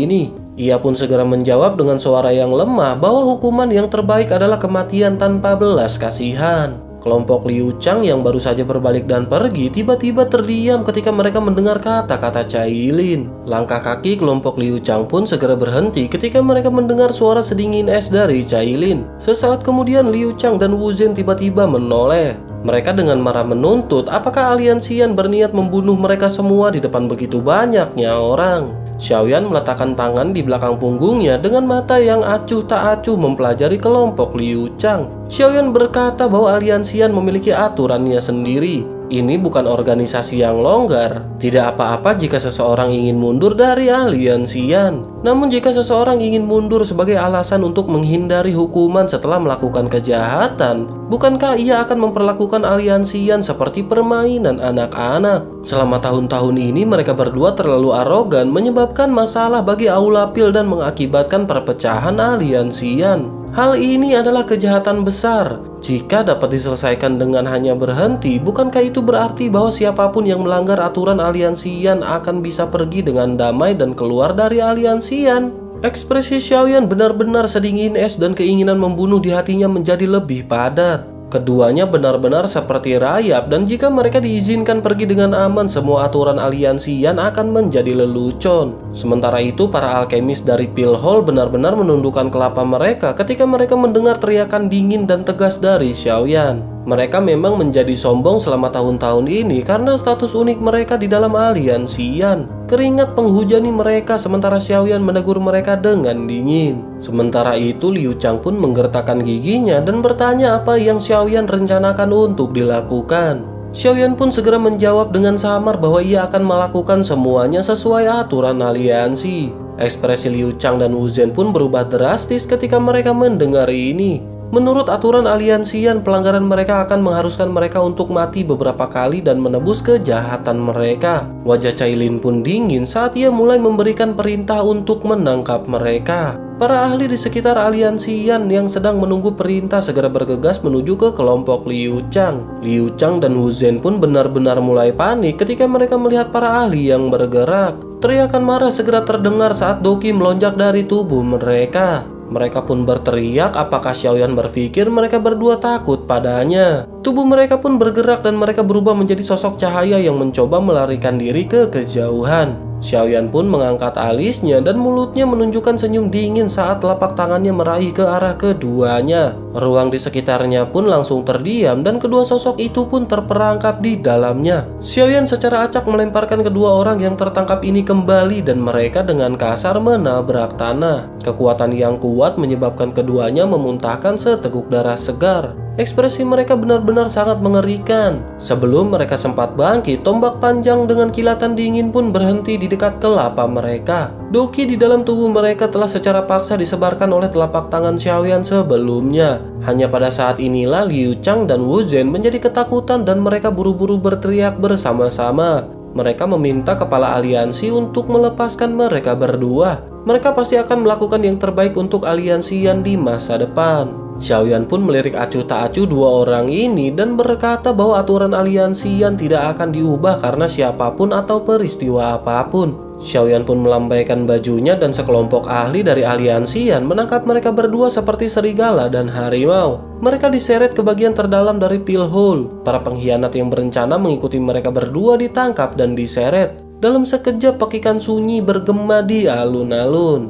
B: Ia pun segera menjawab dengan suara yang lemah bahwa hukuman yang terbaik adalah kematian tanpa belas kasihan. Kelompok Liu Chang yang baru saja berbalik dan pergi tiba-tiba terdiam ketika mereka mendengar kata-kata Cailin. Langkah kaki kelompok Liu Chang pun segera berhenti ketika mereka mendengar suara sedingin es dari Cailin. Sesaat kemudian Liu Chang dan Wu Zhen tiba-tiba menoleh. Mereka dengan marah menuntut apakah Aliansian berniat membunuh mereka semua di depan begitu banyaknya orang. Xiaoyan meletakkan tangan di belakang punggungnya dengan mata yang acuh tak acuh mempelajari kelompok Liu Chang. Xiaoyan berkata bahwa Aliansian memiliki aturannya sendiri. Ini bukan organisasi yang longgar. Tidak apa-apa jika seseorang ingin mundur dari Aliansian. Namun jika seseorang ingin mundur sebagai alasan untuk menghindari hukuman setelah melakukan kejahatan, bukankah ia akan memperlakukan Aliansian seperti permainan anak-anak? Selama tahun-tahun ini mereka berdua terlalu arogan menyebabkan masalah bagi Aula Pil dan mengakibatkan perpecahan Aliansian. Hal ini adalah kejahatan besar. Jika dapat diselesaikan dengan hanya berhenti, bukankah itu berarti bahwa siapapun yang melanggar aturan Aliansian akan bisa pergi dengan damai dan keluar dari Aliansian? Ekspresi Xiaoyan benar-benar sedingin es dan keinginan membunuh di hatinya menjadi lebih padat. Keduanya benar-benar seperti rayap dan jika mereka diizinkan pergi dengan aman, semua aturan Aliansian akan menjadi lelucon. Sementara itu, para alkemis dari Pil Hall benar-benar menundukkan kelapa mereka ketika mereka mendengar teriakan dingin dan tegas dari Xiaoyan. Mereka memang menjadi sombong selama tahun-tahun ini karena status unik mereka di dalam Aliansian. Keringat menghujani mereka sementara Xiaoyan menegur mereka dengan dingin. Sementara itu Liu Chang pun menggertakkan giginya dan bertanya apa yang Xiaoyan rencanakan untuk dilakukan. Xiaoyan pun segera menjawab dengan samar bahwa ia akan melakukan semuanya sesuai aturan aliansi. Ekspresi Liu Chang dan Wu Zhen pun berubah drastis ketika mereka mendengar ini. Menurut aturan Aliansian, pelanggaran mereka akan mengharuskan mereka untuk mati beberapa kali dan menebus kejahatan mereka. Wajah Cailin pun dingin saat ia mulai memberikan perintah untuk menangkap mereka. Para ahli di sekitar Aliansian yang sedang menunggu perintah segera bergegas menuju ke kelompok Liu Chang. Liu Chang dan Wu Zhen pun benar-benar mulai panik ketika mereka melihat para ahli yang bergerak. Teriakan marah segera terdengar saat Doqi melonjak dari tubuh mereka. Mereka pun berteriak apakah Xiaoyan berpikir mereka berdua takut padanya. Tubuh mereka pun bergerak dan mereka berubah menjadi sosok cahaya yang mencoba melarikan diri ke kejauhan. Xiaoyan pun mengangkat alisnya dan mulutnya menunjukkan senyum dingin saat telapak tangannya meraih ke arah keduanya. Ruang di sekitarnya pun langsung terdiam dan kedua sosok itu pun terperangkap di dalamnya. Xiaoyan secara acak melemparkan kedua orang yang tertangkap ini kembali dan mereka dengan kasar menabrak tanah. Kekuatan yang kuat menyebabkan keduanya memuntahkan seteguk darah segar. Ekspresi mereka benar-benar sangat mengerikan. Sebelum mereka sempat bangkit, tombak panjang dengan kilatan dingin pun berhenti di dekat kelapa mereka. Doqi di dalam tubuh mereka telah secara paksa disebarkan oleh telapak tangan Xiaoyan sebelumnya. Hanya pada saat inilah Liu Chang dan Wu Zhen menjadi ketakutan dan mereka buru-buru berteriak bersama-sama. Mereka meminta kepala aliansi untuk melepaskan mereka berdua. Mereka pasti akan melakukan yang terbaik untuk Aliansian di masa depan. Xiaoyan pun melirik acuh tak acuh dua orang ini dan berkata bahwa aturan Aliansian tidak akan diubah karena siapapun atau peristiwa apapun. Xiaoyan pun melambaikan bajunya dan sekelompok ahli dari Aliansian menangkap mereka berdua seperti serigala dan harimau. Mereka diseret ke bagian terdalam dari Pil Hall. Para pengkhianat yang berencana mengikuti mereka berdua ditangkap dan diseret. Dalam sekejap pekikan sunyi bergema di alun-alun.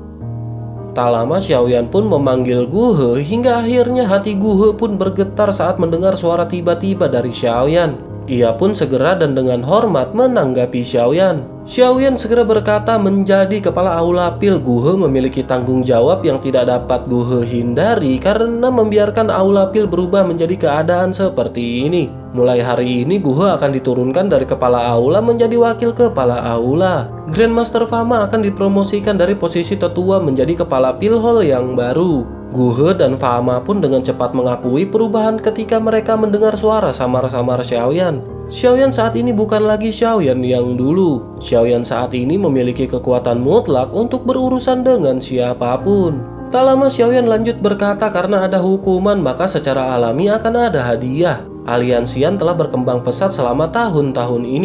B: Tak lama Xiaoyan pun memanggil Gu He hingga akhirnya hati Gu He pun bergetar saat mendengar suara tiba-tiba dari Xiaoyan. Ia pun segera dan dengan hormat menanggapi Xiaoyan. Xiaoyan segera berkata menjadi kepala Aula Pil, Gu He memiliki tanggung jawab yang tidak dapat Gu He hindari karena membiarkan Aula Pil berubah menjadi keadaan seperti ini. Mulai hari ini Gu He akan diturunkan dari kepala aula menjadi wakil kepala aula. Grandmaster Fama akan dipromosikan dari posisi tetua menjadi kepala Pil Hall yang baru. Gu He dan Fama pun dengan cepat mengakui perubahan ketika mereka mendengar suara samar-samar Xiaoyan. Xiaoyan saat ini bukan lagi Xiaoyan yang dulu. Xiaoyan saat ini memiliki kekuatan mutlak untuk berurusan dengan siapapun. Tak lama Xiaoyan lanjut berkata karena ada hukuman maka secara alami akan ada hadiah. Aliansian telah berkembang pesat selama tahun-tahun ini.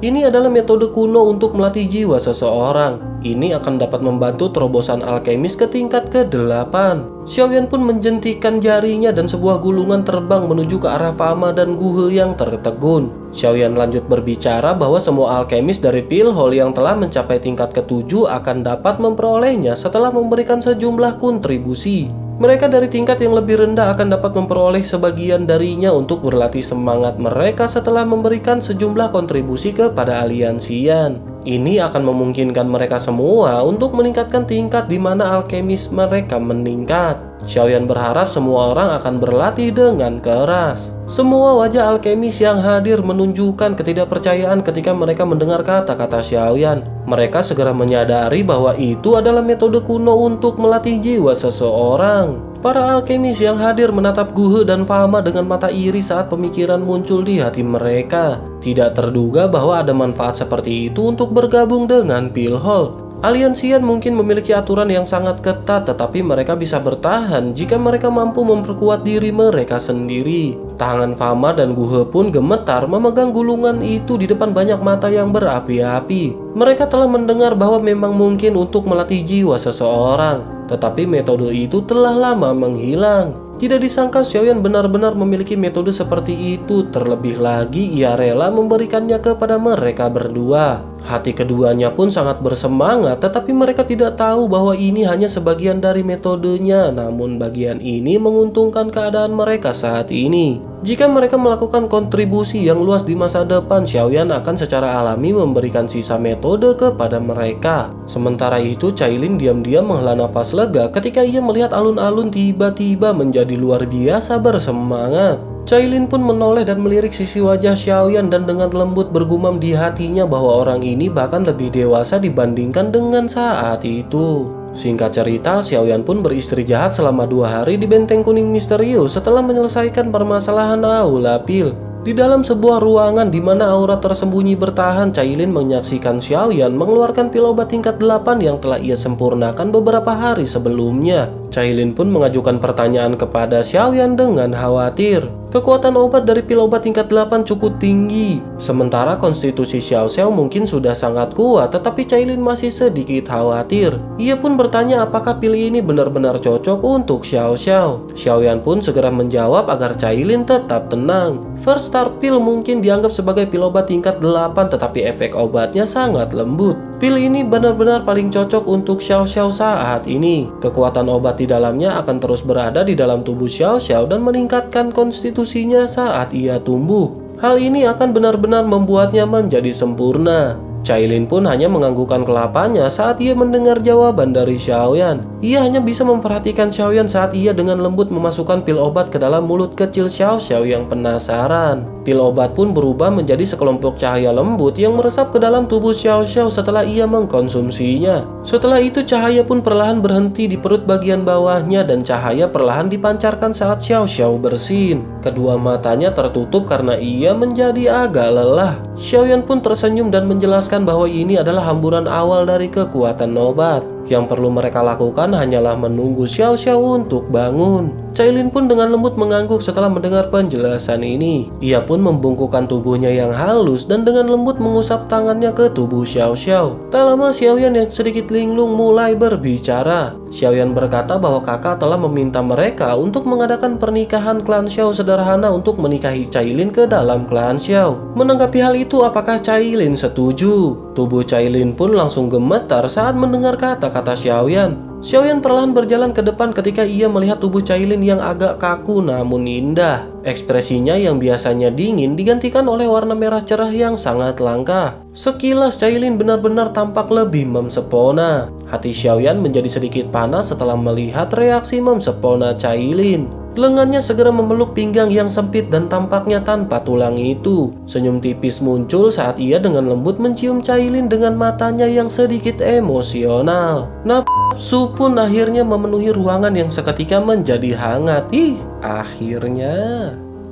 B: Ini adalah metode kuno untuk melatih jiwa seseorang. Ini akan dapat membantu terobosan alkemis ke tingkat ke-8. Xiaoyan pun menjentikan jarinya dan sebuah gulungan terbang menuju ke arah Fama dan Guhe yang tertegun. Xiaoyan lanjut berbicara bahwa semua alkemis dari Pale Hall yang telah mencapai tingkat ke-7 akan dapat memperolehnya setelah memberikan sejumlah kontribusi. Mereka dari tingkat yang lebih rendah akan dapat memperoleh sebagian darinya untuk berlatih semangat mereka setelah memberikan sejumlah kontribusi kepada aliansian. Ini akan memungkinkan mereka semua untuk meningkatkan tingkat di mana alkemis mereka meningkat. Xiaoyan berharap semua orang akan berlatih dengan keras. Semua wajah alkemis yang hadir menunjukkan ketidakpercayaan ketika mereka mendengar kata-kata Xiaoyan. Mereka segera menyadari bahwa itu adalah metode kuno untuk melatih jiwa seseorang. Para alkemis yang hadir menatap Guhe dan Fama dengan mata iri saat pemikiran muncul di hati mereka. Tidak terduga bahwa ada manfaat seperti itu untuk bergabung dengan Pale Hall. Aliansian mungkin memiliki aturan yang sangat ketat, tetapi mereka bisa bertahan jika mereka mampu memperkuat diri mereka sendiri. Tangan Fama dan Guhe pun gemetar memegang gulungan itu di depan banyak mata yang berapi-api. Mereka telah mendengar bahwa memang mungkin untuk melatih jiwa seseorang, tetapi metode itu telah lama menghilang. Tidak disangka Xiaoyan benar-benar memiliki metode seperti itu, terlebih lagi ia rela memberikannya kepada mereka berdua. Hati keduanya pun sangat bersemangat, tetapi mereka tidak tahu bahwa ini hanya sebagian dari metodenya, namun bagian ini menguntungkan keadaan mereka saat ini. Jika mereka melakukan kontribusi yang luas di masa depan, Xiaoyan akan secara alami memberikan sisa metode kepada mereka. Sementara itu, Cailin diam-diam menghela nafas lega ketika ia melihat alun-alun tiba-tiba menjadi luar biasa bersemangat. Cailin pun menoleh dan melirik sisi wajah Xiaoyan dan dengan lembut bergumam di hatinya bahwa orang ini bahkan lebih dewasa dibandingkan dengan saat itu. Singkat cerita, Xiaoyan pun beristri jahat selama 2 hari di Benteng Kuning Misterius setelah menyelesaikan permasalahan Aula Pil. Di dalam sebuah ruangan di mana aura tersembunyi bertahan, Cailin menyaksikan Xiaoyan mengeluarkan pil obat tingkat 8 yang telah ia sempurnakan beberapa hari sebelumnya. Cailin pun mengajukan pertanyaan kepada Xiaoyan dengan khawatir. Kekuatan obat dari pil obat tingkat 8 cukup tinggi. Sementara konstitusi Xiao Xiao mungkin sudah sangat kuat, tetapi Cailin masih sedikit khawatir. Ia pun bertanya apakah pil ini benar-benar cocok untuk Xiao Xiao. Xiaoyan pun segera menjawab agar Cailin tetap tenang. First Star Pill mungkin dianggap sebagai pil obat tingkat 8, tetapi efek obatnya sangat lembut. Pil ini benar-benar paling cocok untuk Xiao Xiao saat ini. Kekuatan obat di dalamnya akan terus berada di dalam tubuh Xiao Xiao dan meningkatkan konstitusinya saat ia tumbuh. Hal ini akan benar-benar membuatnya menjadi sempurna. Cailin pun hanya menganggukkan kelapanya saat ia mendengar jawaban dari Xiaoyan. Ia hanya bisa memperhatikan Xiaoyan saat ia dengan lembut memasukkan pil obat ke dalam mulut kecil Xiao Xiao yang penasaran. Pil obat pun berubah menjadi sekelompok cahaya lembut yang meresap ke dalam tubuh Xiao Xiao setelah ia mengkonsumsinya. Setelah itu cahaya pun perlahan berhenti di perut bagian bawahnya dan cahaya perlahan dipancarkan saat Xiao Xiao bersin. Kedua matanya tertutup karena ia menjadi agak lelah. Xiaoyan pun tersenyum dan menjelaskan bahwa ini adalah hamburan awal dari kekuatan obat. Yang perlu mereka lakukan hanyalah menunggu Xiao Xiao untuk bangun. Cailin pun dengan lembut mengangguk setelah mendengar penjelasan ini. Ia pun membungkukkan tubuhnya yang halus dan dengan lembut mengusap tangannya ke tubuh Xiao Xiao. Tak lama Xiaoyan yang sedikit linglung mulai berbicara. Xiaoyan berkata bahwa kakak telah meminta mereka untuk mengadakan pernikahan klan Xiao sederhana untuk menikahi Cailin ke dalam klan Xiao. Menanggapi hal itu, apakah Cailin setuju? Tubuh Cailin pun langsung gemetar saat mendengar kata-kata Xiaoyan. Xiaoyan perlahan berjalan ke depan ketika ia melihat tubuh Cailin yang agak kaku namun indah. Ekspresinya yang biasanya dingin digantikan oleh warna merah cerah yang sangat langka. Sekilas Cailin benar-benar tampak lebih memsepona. Hati Xiaoyan menjadi sedikit panas setelah melihat reaksi memsepona Cailin. Lengannya segera memeluk pinggang yang sempit dan tampaknya tanpa tulang itu. Senyum tipis muncul saat ia dengan lembut mencium Cailin dengan matanya yang sedikit emosional. Nafsu pun akhirnya memenuhi ruangan yang seketika menjadi hangat. Akhirnya.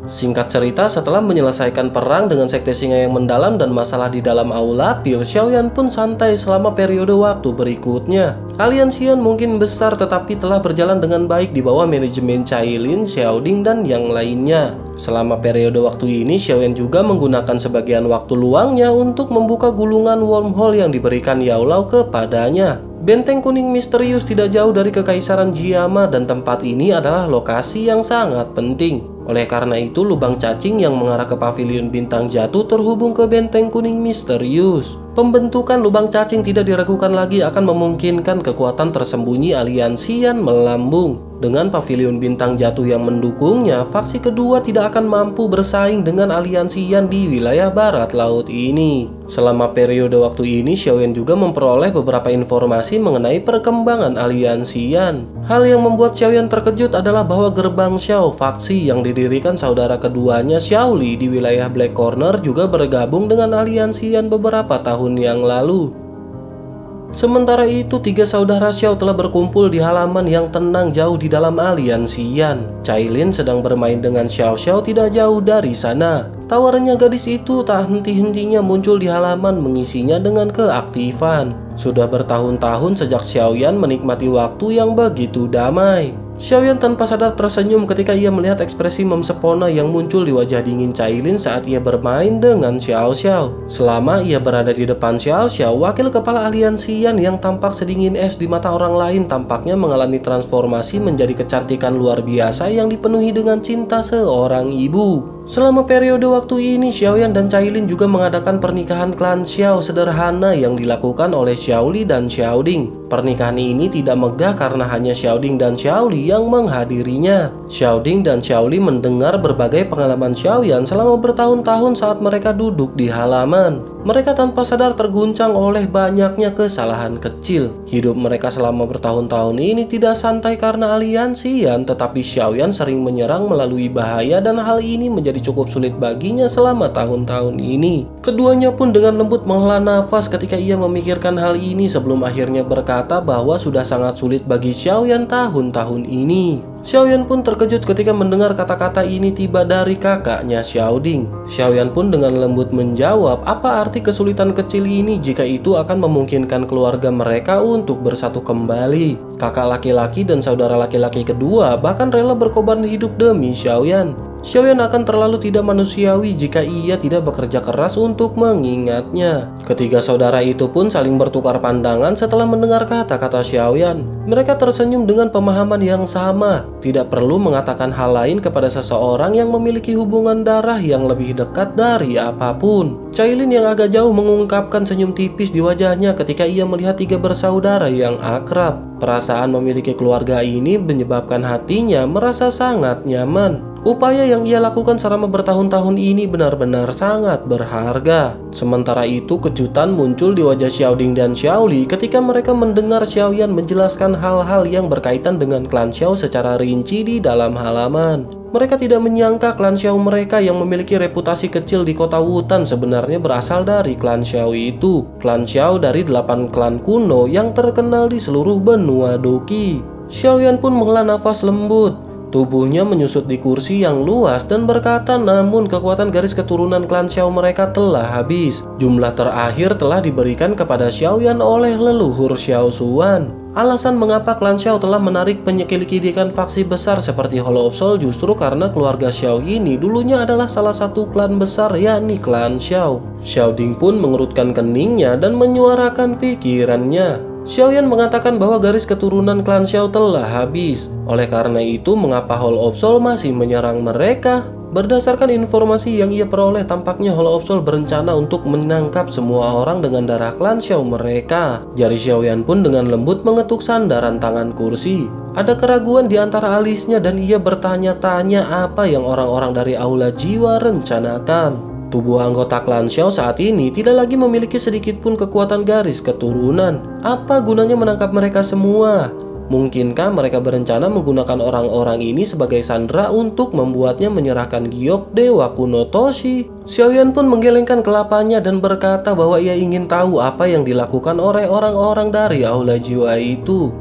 B: Singkat cerita, setelah menyelesaikan perang dengan Sekte Singa yang mendalam dan masalah di dalam aula pil, Xiaoyan pun santai selama periode waktu berikutnya. Alian Xian mungkin besar tetapi telah berjalan dengan baik di bawah manajemen Cailin, Xiaoding, dan yang lainnya. Selama periode waktu ini, Xiaoyan juga menggunakan sebagian waktu luangnya untuk membuka gulungan wormhole yang diberikan Yao Lao kepadanya. Benteng kuning misterius tidak jauh dari Kekaisaran Jiama dan tempat ini adalah lokasi yang sangat penting. Oleh karena itu, lubang cacing yang mengarah ke pavilion bintang jatuh terhubung ke benteng kuning misterius. Pembentukan lubang cacing tidak diragukan lagi akan memungkinkan kekuatan tersembunyi Alian Xian melambung. Dengan pavilion bintang jatuh yang mendukungnya, faksi kedua tidak akan mampu bersaing dengan Alian Xian di wilayah barat laut ini. Selama periode waktu ini, Xiaoyan juga memperoleh beberapa informasi mengenai perkembangan Alian Xian. Hal yang membuat Xiaoyan terkejut adalah bahwa Gerbang Xiao, faksi yang didirikan saudara keduanya Xiao Li di wilayah Black Corner, juga bergabung dengan Alian Xian beberapa tahun yang lalu. Sementara itu, tiga saudara Xiao telah berkumpul di halaman yang tenang jauh di dalam Alian Xian. Cailin sedang bermain dengan Xiao Xiao tidak jauh dari sana. Tawarannya gadis itu tak henti-hentinya muncul di halaman, mengisinya dengan keaktifan. Sudah bertahun-tahun sejak Xiaoyan menikmati waktu yang begitu damai. Xiaoyan tanpa sadar tersenyum ketika ia melihat ekspresi memsepona yang muncul di wajah dingin Cailin saat ia bermain dengan Xiao Xiao. Selama ia berada di depan Xiao Xiao, wakil kepala Alian Xian yang tampak sedingin es di mata orang lain tampaknya mengalami transformasi menjadi kecantikan luar biasa yang dipenuhi dengan cinta seorang ibu. Selama periode waktu ini, Xiaoyan dan Cailin juga mengadakan pernikahan klan Xiao sederhana yang dilakukan oleh Xiao Li dan Xiaoding. Pernikahan ini tidak megah karena hanya Xiaoding dan Xiao Li yang menghadirinya. Xiaoding dan Xiao Li mendengar berbagai pengalaman Xiaoyan selama bertahun-tahun saat mereka duduk di halaman. Mereka tanpa sadar terguncang oleh banyaknya kesalahan kecil. Hidup mereka selama bertahun-tahun ini tidak santai karena Alian Xian, tetapi Xiaoyan sering menyerang melalui bahaya dan hal ini menjadi cukup sulit baginya selama tahun-tahun ini. Keduanya pun dengan lembut menghela nafas ketika ia memikirkan hal ini sebelum akhirnya berkata bahwa sudah sangat sulit bagi Xiaoyan tahun-tahun ini. Xiaoyan pun terkejut ketika mendengar kata-kata ini tiba dari kakaknya Xiaoding. Xiaoyan pun dengan lembut menjawab, apa arti kesulitan kecil ini jika itu akan memungkinkan keluarga mereka untuk bersatu kembali. Kakak laki-laki dan saudara laki-laki kedua bahkan rela berkorban hidup demi Xiaoyan. Xiaoyan akan terlalu tidak manusiawi jika ia tidak bekerja keras untuk mengingatnya. Ketiga saudara itu pun saling bertukar pandangan setelah mendengar kata-kata Xiaoyan. Mereka tersenyum dengan pemahaman yang sama. Tidak perlu mengatakan hal lain kepada seseorang yang memiliki hubungan darah yang lebih dekat dari apapun. Cailin yang agak jauh mengungkapkan senyum tipis di wajahnya ketika ia melihat tiga bersaudara yang akrab. Perasaan memiliki keluarga ini menyebabkan hatinya merasa sangat nyaman. Upaya yang ia lakukan selama bertahun-tahun ini benar-benar sangat berharga. Sementara itu, kejutan muncul di wajah Xiaoding dan Xiao Li ketika mereka mendengar Xiaoyan menjelaskan hal-hal yang berkaitan dengan klan Xiao secara rinci di dalam halaman. Mereka tidak menyangka klan Xiao mereka yang memiliki reputasi kecil di kota Wutan sebenarnya berasal dari klan Xiao itu. Klan Xiao dari 8 klan kuno yang terkenal di seluruh benua Doki. Xiaoyan pun menghela nafas lembut. Tubuhnya menyusut di kursi yang luas dan berkata, namun kekuatan garis keturunan klan Xiao mereka telah habis. Jumlah terakhir telah diberikan kepada Xiaoyan oleh leluhur Xiao Xuan. Alasan mengapa klan Xiao telah menarik penyelidikan faksi besar seperti Hollow of Soul justru karena keluarga Xiao ini dulunya adalah salah satu klan besar, yakni klan Xiao. Xiaoding pun mengerutkan keningnya dan menyuarakan pikirannya. Xiaoyan mengatakan bahwa garis keturunan klan Xiao telah habis. Oleh karena itu, mengapa Hollow of Soul masih menyerang mereka? Berdasarkan informasi yang ia peroleh, tampaknya Hollow of Soul berencana untuk menangkap semua orang dengan darah klan Xiao mereka. Jari Xiaoyan pun dengan lembut mengetuk sandaran tangan kursi. Ada keraguan di antara alisnya dan ia bertanya-tanya apa yang orang-orang dari Aula Jiwa rencanakan. Tubuh anggota klan Xiao saat ini tidak lagi memiliki sedikit pun kekuatan garis keturunan. Apa gunanya menangkap mereka semua? Mungkinkah mereka berencana menggunakan orang-orang ini sebagai sandera untuk membuatnya menyerahkan giok Dewa Kuno Toshi? Xiaoyan pun menggelengkan kelapanya dan berkata bahwa ia ingin tahu apa yang dilakukan oleh orang-orang dari Aula Jiwa itu.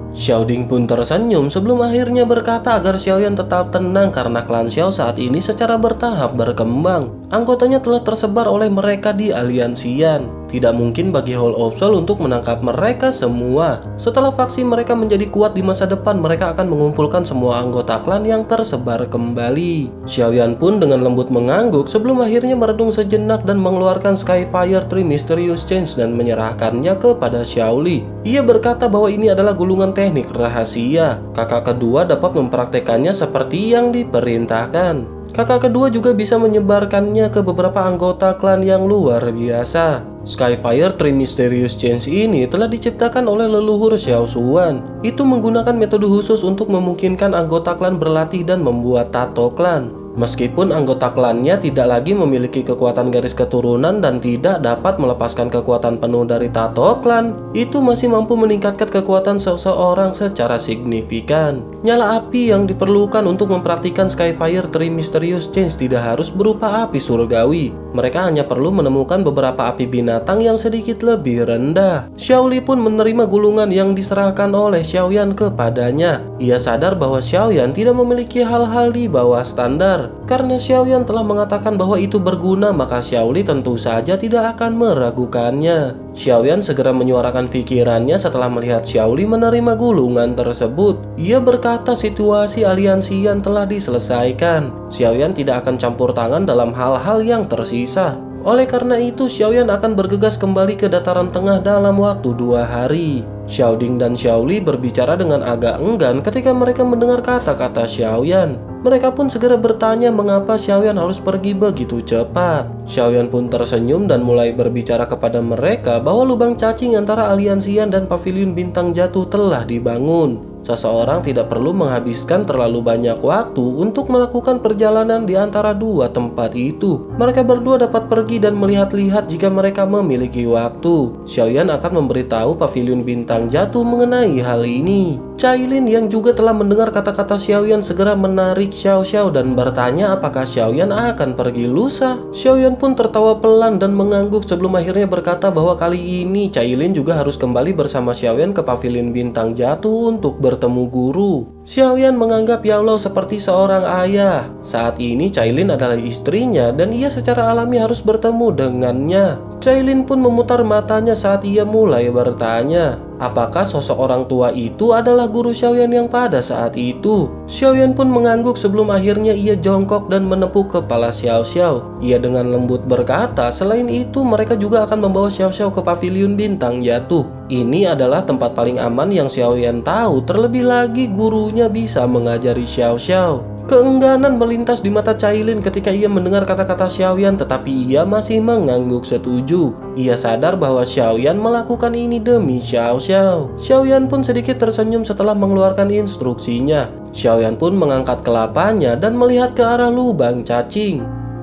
B: Xiaoding pun tersenyum sebelum akhirnya berkata agar Xiaoyan tetap tenang karena klan Xiao saat ini secara bertahap berkembang. Anggotanya telah tersebar oleh mereka di aliansian. Tidak mungkin bagi Hall of Soul untuk menangkap mereka semua. Setelah faksi mereka menjadi kuat di masa depan, mereka akan mengumpulkan semua anggota klan yang tersebar kembali. Xiaoyan pun dengan lembut mengangguk sebelum akhirnya merenung sejenak dan mengeluarkan Skyfire Tree Mysterious Change dan menyerahkannya kepada Xiaoli. Ia berkata bahwa ini adalah gulungan teknik rahasia. Kakak kedua dapat mempraktekannya seperti yang diperintahkan. Kakak kedua juga bisa menyebarkannya ke beberapa anggota klan yang luar biasa. Skyfire Tree Mysterious Change ini telah diciptakan oleh leluhur Xiao Xuan. Itu menggunakan metode khusus untuk memungkinkan anggota klan berlatih dan membuat tato klan. Meskipun anggota klannya tidak lagi memiliki kekuatan garis keturunan dan tidak dapat melepaskan kekuatan penuh dari tato klan, itu masih mampu meningkatkan kekuatan seseorang secara signifikan. Nyala api yang diperlukan untuk mempraktikkan Skyfire Tree Mysterious Change tidak harus berupa api surgawi. Mereka hanya perlu menemukan beberapa api binatang yang sedikit lebih rendah. Xiaoli pun menerima gulungan yang diserahkan oleh Xiaoyan kepadanya. Ia sadar bahwa Xiaoyan tidak memiliki hal-hal di bawah standar. Karena Xiaoyan telah mengatakan bahwa itu berguna, maka Xiaoli tentu saja tidak akan meragukannya. Xiaoyan segera menyuarakan pikirannya setelah melihat Xiaoli menerima gulungan tersebut. Ia berkata situasi aliansian telah diselesaikan. Xiaoyan tidak akan campur tangan dalam hal-hal yang tersisa. Oleh karena itu, Xiaoyan akan bergegas kembali ke dataran tengah dalam waktu 2 hari. Xiaoding dan Xiaoli berbicara dengan agak enggan ketika mereka mendengar kata-kata Xiaoyan. Mereka pun segera bertanya mengapa Xiaoyan harus pergi begitu cepat. Xiaoyan pun tersenyum dan mulai berbicara kepada mereka bahwa lubang cacing antara aliansian dan pavilion bintang jatuh telah dibangun. Seseorang tidak perlu menghabiskan terlalu banyak waktu untuk melakukan perjalanan di antara dua tempat itu. Mereka berdua dapat pergi dan melihat-lihat jika mereka memiliki waktu. Xiaoyan akan memberitahu pavilion bintang jatuh mengenai hal ini. Cailin yang juga telah mendengar kata-kata Xiaoyan segera menarik Xiao Xiao dan bertanya apakah Xiaoyan akan pergi lusa. Xiaoyan pun tertawa pelan dan mengangguk sebelum akhirnya berkata bahwa kali ini Cailin juga harus kembali bersama Xiaoyan ke pavilion bintang jatuh untuk bertemu guru. Xiaoyan menganggap Yaolao seperti seorang ayah. Saat ini Cailin adalah istrinya dan ia secara alami harus bertemu dengannya. Cailin pun memutar matanya saat ia mulai bertanya, apakah sosok orang tua itu adalah guru Xiaoyan yang pada saat itu? Xiaoyan pun mengangguk sebelum akhirnya ia jongkok dan menepuk kepala Xiao Xiao. Ia dengan lembut berkata, selain itu mereka juga akan membawa Xiao Xiao ke pavilion bintang jatuh. Ini adalah tempat paling aman yang Xiaoyan tahu, terlebih lagi gurunya bisa mengajari Xiao Xiao. Keengganan melintas di mata Cailin ketika ia mendengar kata-kata Xiaoyan, tetapi ia masih mengangguk setuju. Ia sadar bahwa Xiaoyan melakukan ini demi Xiao Xiao. Xiaoyan pun sedikit tersenyum setelah mengeluarkan instruksinya. Xiaoyan pun mengangkat kelapanya dan melihat ke arah lubang cacing.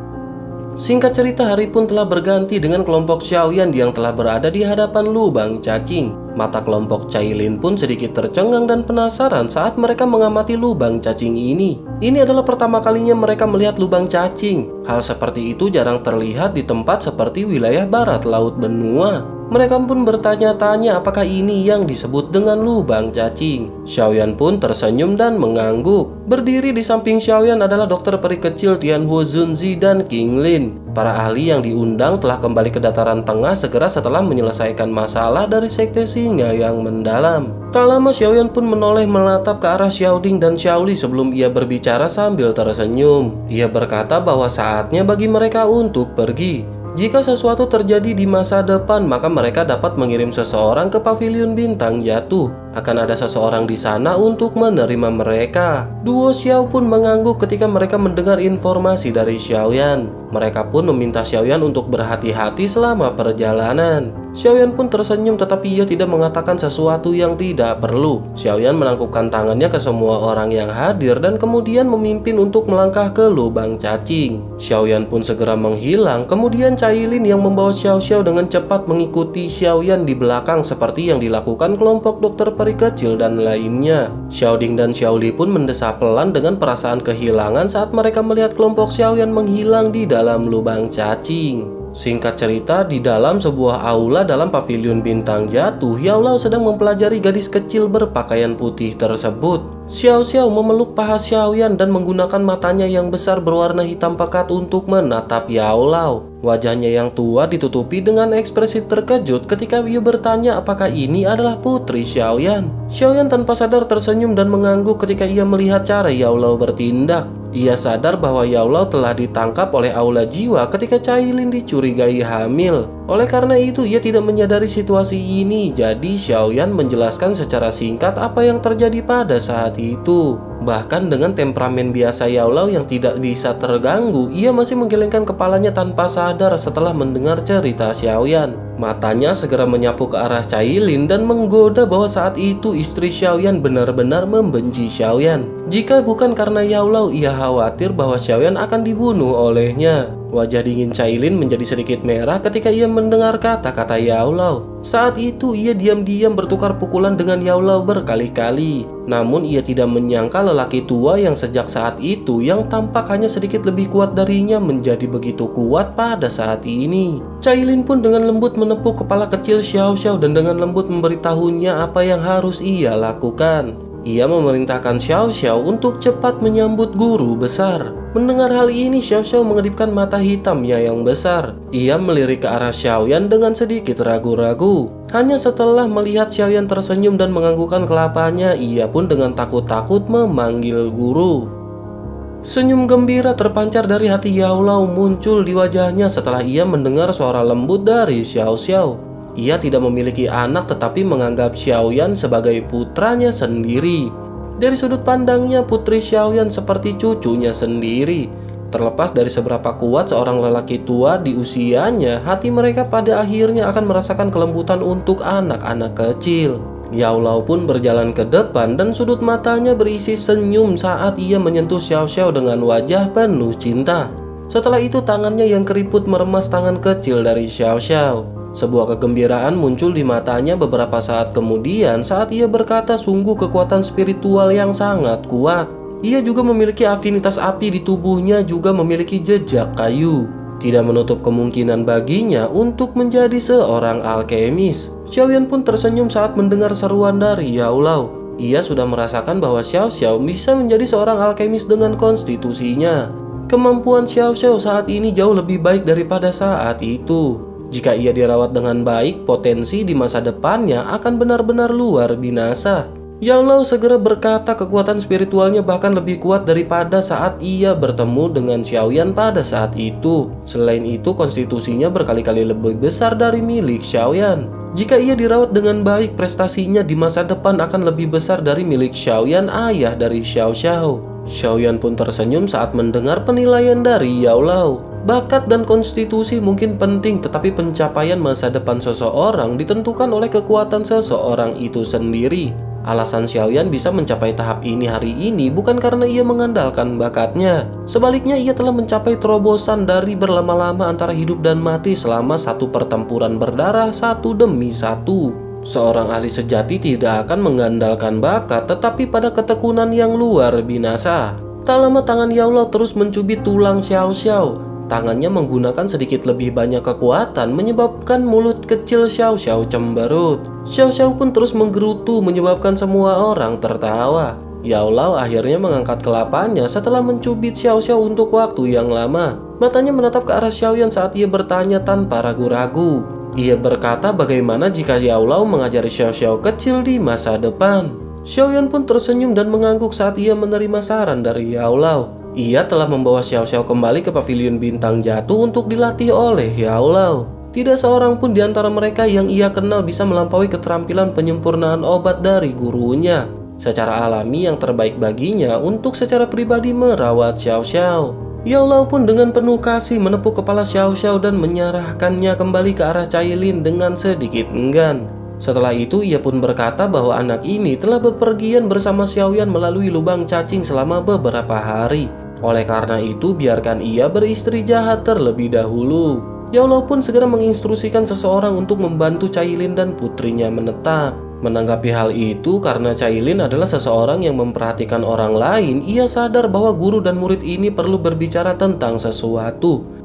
B: Singkat cerita, hari pun telah berganti dengan kelompok Xiaoyan yang telah berada di hadapan lubang cacing. Mata kelompok Cailin pun sedikit tercengang dan penasaran saat mereka mengamati lubang cacing ini. Ini adalah pertama kalinya mereka melihat lubang cacing. Hal seperti itu jarang terlihat di tempat seperti wilayah barat laut benua. Mereka pun bertanya-tanya apakah ini yang disebut dengan lubang cacing. Xiaoyan pun tersenyum dan mengangguk. Berdiri di samping Xiaoyan adalah dokter peri kecil Tianhuo Zunzi dan King Lin. Para ahli yang diundang telah kembali ke dataran tengah segera setelah menyelesaikan masalah dari sekte singa yang mendalam. Tak lama Xiaoyan pun menoleh menatap ke arah Xiaoding dan Xiaoli sebelum ia berbicara sambil tersenyum. Ia berkata bahwa saatnya bagi mereka untuk pergi. Jika sesuatu terjadi di masa depan, maka mereka dapat mengirim seseorang ke pavilion bintang jatuh. Akan ada seseorang di sana untuk menerima mereka. Duo Xiao pun mengangguk ketika mereka mendengar informasi dari Xiaoyan. Mereka pun meminta Xiaoyan untuk berhati-hati selama perjalanan. Xiaoyan pun tersenyum tetapi ia tidak mengatakan sesuatu yang tidak perlu. Xiaoyan menangkupkan tangannya ke semua orang yang hadir dan kemudian memimpin untuk melangkah ke lubang cacing. Xiaoyan pun segera menghilang, kemudian Cailin yang membawa Xiao Xiao dengan cepat mengikuti Xiaoyan di belakang seperti yang dilakukan kelompok dokter peri kecil dan lainnya. Xiaoding dan Xiaoli pun mendesah pelan dengan perasaan kehilangan saat mereka melihat kelompok Xiaoyan menghilang di dalam lubang cacing. Singkat cerita, di dalam sebuah aula dalam pavilion bintang jatuh, Yao Lao sedang mempelajari gadis kecil berpakaian putih tersebut. Xiao Xiao memeluk paha Xiaoyan dan menggunakan matanya yang besar berwarna hitam pekat untuk menatap Yao Lao. Wajahnya yang tua ditutupi dengan ekspresi terkejut ketika ia bertanya apakah ini adalah putri Xiaoyan. Xiaoyan tanpa sadar tersenyum dan mengangguk ketika ia melihat cara Yao Lao bertindak. Ia sadar bahwa Yao Lao telah ditangkap oleh aula jiwa ketika Cailin dicurigai hamil. Oleh karena itu, ia tidak menyadari situasi ini. Jadi Xiaoyan menjelaskan secara singkat apa yang terjadi pada saat itu. Bahkan dengan temperamen biasa Yao Lao yang tidak bisa terganggu, ia masih menggelengkan kepalanya tanpa sadar setelah mendengar cerita Xiaoyan. Matanya segera menyapu ke arah Cailin dan menggoda bahwa saat itu istri Xiaoyan benar-benar membenci Xiaoyan. Jika bukan karena Yao Lao, ia khawatir bahwa Xiaoyan akan dibunuh olehnya. Wajah dingin Cailin menjadi sedikit merah ketika ia mendengar kata-kata Yao Lao. Saat itu ia diam-diam bertukar pukulan dengan Yao Lao berkali-kali. Namun ia tidak menyangka lelaki tua yang sejak saat itu yang tampak hanya sedikit lebih kuat darinya menjadi begitu kuat pada saat ini. Cailin pun dengan lembut menepuk kepala kecil Xiao Xiao dan dengan lembut memberitahunya apa yang harus ia lakukan. Ia memerintahkan Xiao Xiao untuk cepat menyambut guru besar. Mendengar hal ini, Xiao Xiao mengedipkan mata hitamnya yang besar. Ia melirik ke arah Xiaoyan dengan sedikit ragu-ragu. Hanya setelah melihat Xiaoyan tersenyum dan menganggukkan kelapanya, ia pun dengan takut-takut memanggil guru. Senyum gembira terpancar dari hati Yao Lao muncul di wajahnya setelah ia mendengar suara lembut dari Xiao Xiao. Ia tidak memiliki anak tetapi menganggap Xiaoyan sebagai putranya sendiri. Dari sudut pandangnya, putri Xiaoyan seperti cucunya sendiri. Terlepas dari seberapa kuat seorang lelaki tua di usianya, hati mereka pada akhirnya akan merasakan kelembutan untuk anak-anak kecil. Yao Lao pun berjalan ke depan dan sudut matanya berisi senyum saat ia menyentuh Xiao Xiao dengan wajah penuh cinta. Setelah itu tangannya yang keriput meremas tangan kecil dari Xiao Xiao. Sebuah kegembiraan muncul di matanya beberapa saat kemudian saat ia berkata sungguh kekuatan spiritual yang sangat kuat. Ia juga memiliki afinitas api di tubuhnya, juga memiliki jejak kayu. Tidak menutup kemungkinan baginya untuk menjadi seorang alkemis. Xiaoyan pun tersenyum saat mendengar seruan dari Yao Lao. Ia sudah merasakan bahwa Xiao Xiao bisa menjadi seorang alkemis dengan konstitusinya. Kemampuan Xiao Xiao saat ini jauh lebih baik daripada saat itu. Jika ia dirawat dengan baik, potensi di masa depannya akan benar-benar luar binasa. Yao Lao segera berkata kekuatan spiritualnya bahkan lebih kuat daripada saat ia bertemu dengan Xiaoyan pada saat itu. Selain itu, konstitusinya berkali-kali lebih besar dari milik Xiaoyan. Jika ia dirawat dengan baik, prestasinya di masa depan akan lebih besar dari milik Xiaoyan, ayah dari Xiao Xiao. Xiaoyan pun tersenyum saat mendengar penilaian dari Yao Lao. Bakat dan konstitusi mungkin penting, tetapi pencapaian masa depan seseorang ditentukan oleh kekuatan seseorang itu sendiri. Alasan Xiaoyan bisa mencapai tahap ini hari ini bukan karena ia mengandalkan bakatnya. Sebaliknya, ia telah mencapai terobosan dari berlama-lama antara hidup dan mati selama satu pertempuran berdarah satu demi satu. Seorang ahli sejati tidak akan mengandalkan bakat, tetapi pada ketekunan yang luar binasa. Tak lama tangan Yao Lao terus mencubit tulang Xiao Xiao. Tangannya menggunakan sedikit lebih banyak kekuatan menyebabkan mulut kecil Xiao Xiao cemberut. Xiao Xiao pun terus menggerutu menyebabkan semua orang tertawa. Yao Lao akhirnya mengangkat kelapanya setelah mencubit Xiao Xiao untuk waktu yang lama. Matanya menatap ke arah Xiaoyan saat ia bertanya tanpa ragu-ragu. Ia berkata bagaimana jika Yao Lao mengajari Xiao Xiao kecil di masa depan. Xiaoyan pun tersenyum dan mengangguk saat ia menerima saran dari Yao Lao. Ia telah membawa Xiao Xiao kembali ke pavilion bintang jatuh untuk dilatih oleh Yao Lao. Tidak seorang pun di antara mereka yang ia kenal bisa melampaui keterampilan penyempurnaan obat dari gurunya. Secara alami yang terbaik baginya untuk secara pribadi merawat Xiao Xiao. Yao Lao pun dengan penuh kasih menepuk kepala Xiao Xiao dan menyerahkannya kembali ke arah Cailin dengan sedikit enggan. Setelah itu ia pun berkata bahwa anak ini telah bepergian bersama Xiaoyan melalui lubang cacing selama beberapa hari. Oleh karena itu, biarkan ia beristri jahat terlebih dahulu. Yao Lao pun segera menginstruksikan seseorang untuk membantu Cailin dan putrinya menetap. Menanggapi hal itu, karena Cailin adalah seseorang yang memperhatikan orang lain, ia sadar bahwa guru dan murid ini perlu berbicara tentang sesuatu.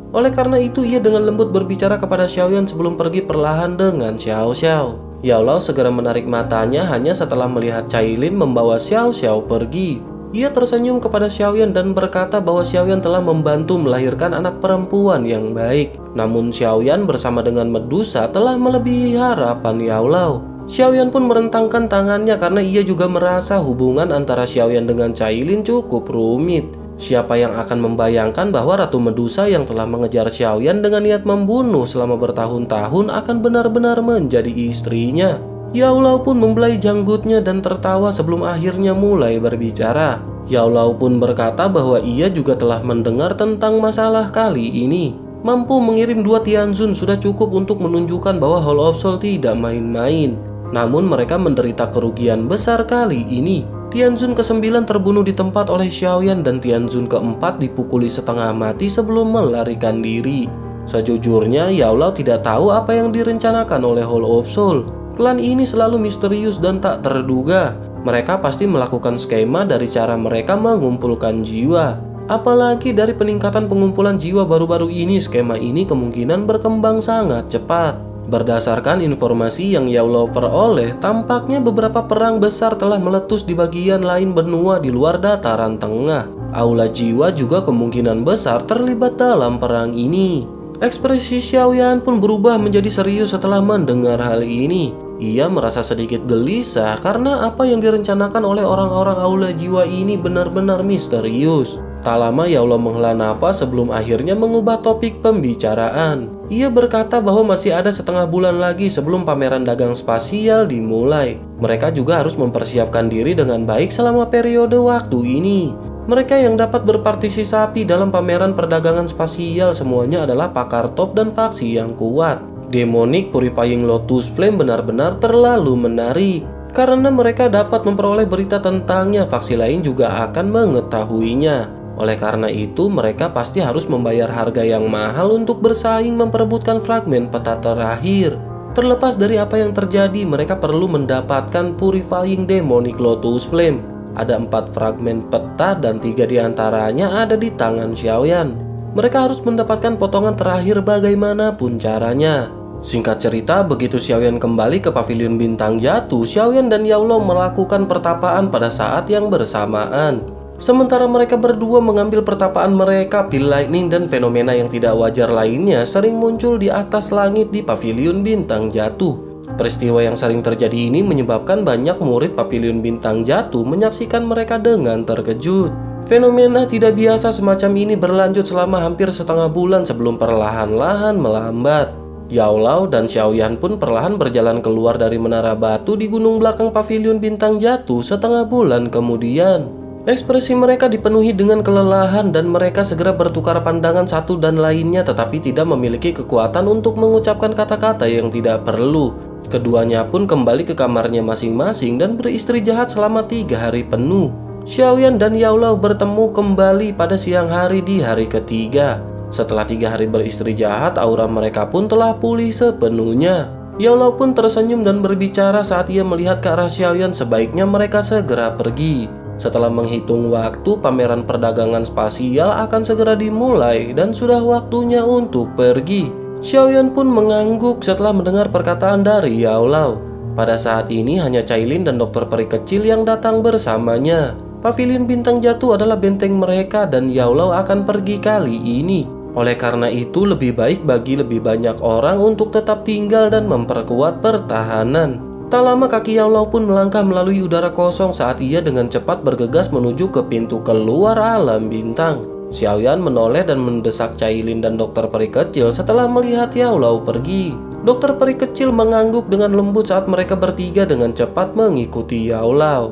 B: Oleh karena itu ia dengan lembut berbicara kepada Xiaoyan sebelum pergi perlahan dengan Xiao Xiao. Yao Lao segera menarik matanya hanya setelah melihat Cailin membawa Xiao Xiao pergi. Ia tersenyum kepada Xiaoyan dan berkata bahwa Xiaoyan telah membantu melahirkan anak perempuan yang baik. Namun Xiaoyan bersama dengan Medusa telah melebihi harapan Yao Lao. Xiaoyan pun merentangkan tangannya karena ia juga merasa hubungan antara Xiaoyan dengan Cailin cukup rumit. Siapa yang akan membayangkan bahwa Ratu Medusa yang telah mengejar Xiaoyan dengan niat membunuh selama bertahun-tahun akan benar-benar menjadi istrinya. Yao Lao pun membelai janggutnya dan tertawa sebelum akhirnya mulai berbicara. Yao Lao pun berkata bahwa ia juga telah mendengar tentang masalah kali ini. Mampu mengirim 2 Tianzun sudah cukup untuk menunjukkan bahwa Hall of Soul tidak main-main. Namun mereka menderita kerugian besar kali ini. Tianzun ke-9 terbunuh di tempat oleh Xiaoyan dan Tianzun ke-4 dipukuli setengah mati sebelum melarikan diri. Sejujurnya Yao Lao tidak tahu apa yang direncanakan oleh Hall of Soul. Klan ini selalu misterius dan tak terduga. Mereka pasti melakukan skema dari cara mereka mengumpulkan jiwa. Apalagi dari peningkatan pengumpulan jiwa baru-baru ini, skema ini kemungkinan berkembang sangat cepat. Berdasarkan informasi yang Yao Lao peroleh, tampaknya beberapa perang besar telah meletus di bagian lain benua di luar dataran tengah. Aula jiwa juga kemungkinan besar terlibat dalam perang ini. Ekspresi Xiaoyan pun berubah menjadi serius setelah mendengar hal ini. Ia merasa sedikit gelisah karena apa yang direncanakan oleh orang-orang aula jiwa ini benar-benar misterius. Tak lama Yao Lao menghela nafas sebelum akhirnya mengubah topik pembicaraan. Ia berkata bahwa masih ada setengah bulan lagi sebelum pameran dagang spasial dimulai. Mereka juga harus mempersiapkan diri dengan baik selama periode waktu ini. Mereka yang dapat berpartisipasi dalam pameran perdagangan spasial semuanya adalah pakar top dan faksi yang kuat. Demonic Purifying Lotus Flame benar-benar terlalu menarik. Karena mereka dapat memperoleh berita tentangnya, faksi lain juga akan mengetahuinya. Oleh karena itu, mereka pasti harus membayar harga yang mahal untuk bersaing memperebutkan fragmen peta terakhir. Terlepas dari apa yang terjadi, mereka perlu mendapatkan Purifying Demonic Lotus Flame. Ada 4 fragmen peta dan 3 diantaranya ada di tangan Xiaoyan. Mereka harus mendapatkan potongan terakhir bagaimanapun caranya. Singkat cerita, begitu Xiaoyan kembali ke pavilion bintang jatuh, Xiaoyan dan Yao Lao melakukan pertapaan pada saat yang bersamaan. Sementara mereka berdua mengambil pertapaan mereka, Pil Lightning dan fenomena yang tidak wajar lainnya sering muncul di atas langit di pavilion bintang jatuh. Peristiwa yang sering terjadi ini menyebabkan banyak murid pavilion bintang jatuh menyaksikan mereka dengan terkejut. Fenomena tidak biasa semacam ini berlanjut selama hampir setengah bulan sebelum perlahan-lahan melambat. Yao Lao dan Xiaoyan pun perlahan berjalan keluar dari menara batu di gunung belakang pavilion bintang jatuh setengah bulan kemudian. Ekspresi mereka dipenuhi dengan kelelahan dan mereka segera bertukar pandangan satu dan lainnya tetapi tidak memiliki kekuatan untuk mengucapkan kata-kata yang tidak perlu. Keduanya pun kembali ke kamarnya masing-masing dan beristri jahat selama 3 hari penuh. Xiaoyan dan Yao Lao bertemu kembali pada siang hari di hari ketiga. Setelah 3 hari beristri jahat, aura mereka pun telah pulih sepenuhnya. Yao Lao pun tersenyum dan berbicara saat ia melihat ke arah Xiaoyan sebaiknya mereka segera pergi. Setelah menghitung waktu, pameran perdagangan spasial akan segera dimulai dan sudah waktunya untuk pergi. Xiaoyan pun mengangguk setelah mendengar perkataan dari Yao Lao. Pada saat ini hanya Cailin dan dokter peri kecil yang datang bersamanya. Pavilion bintang jatuh adalah benteng mereka dan Yao Lao akan pergi kali ini. Oleh karena itu lebih baik bagi lebih banyak orang untuk tetap tinggal dan memperkuat pertahanan. Tak lama kaki Yao Lao pun melangkah melalui udara kosong saat ia dengan cepat bergegas menuju ke pintu keluar alam bintang. Xiaoyan menoleh dan mendesak Cailin dan dokter peri kecil setelah melihat Yao Lao pergi. Dokter peri kecil mengangguk dengan lembut saat mereka bertiga dengan cepat mengikuti Yao Lao.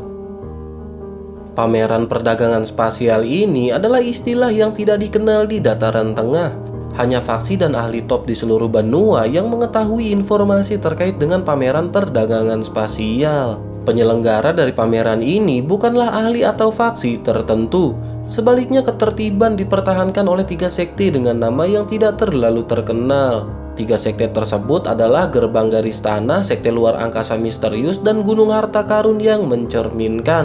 B: Pameran perdagangan spasial ini adalah istilah yang tidak dikenal di dataran tengah. Hanya faksi dan ahli top di seluruh benua yang mengetahui informasi terkait dengan pameran perdagangan spasial. Penyelenggara dari pameran ini bukanlah ahli atau faksi tertentu. Sebaliknya ketertiban dipertahankan oleh 3 sekte dengan nama yang tidak terlalu terkenal. 3 sekte tersebut adalah Gerbang Garis Tanah, Sekte Luar Angkasa Misterius, dan Gunung Harta Karun yang mencerminkan.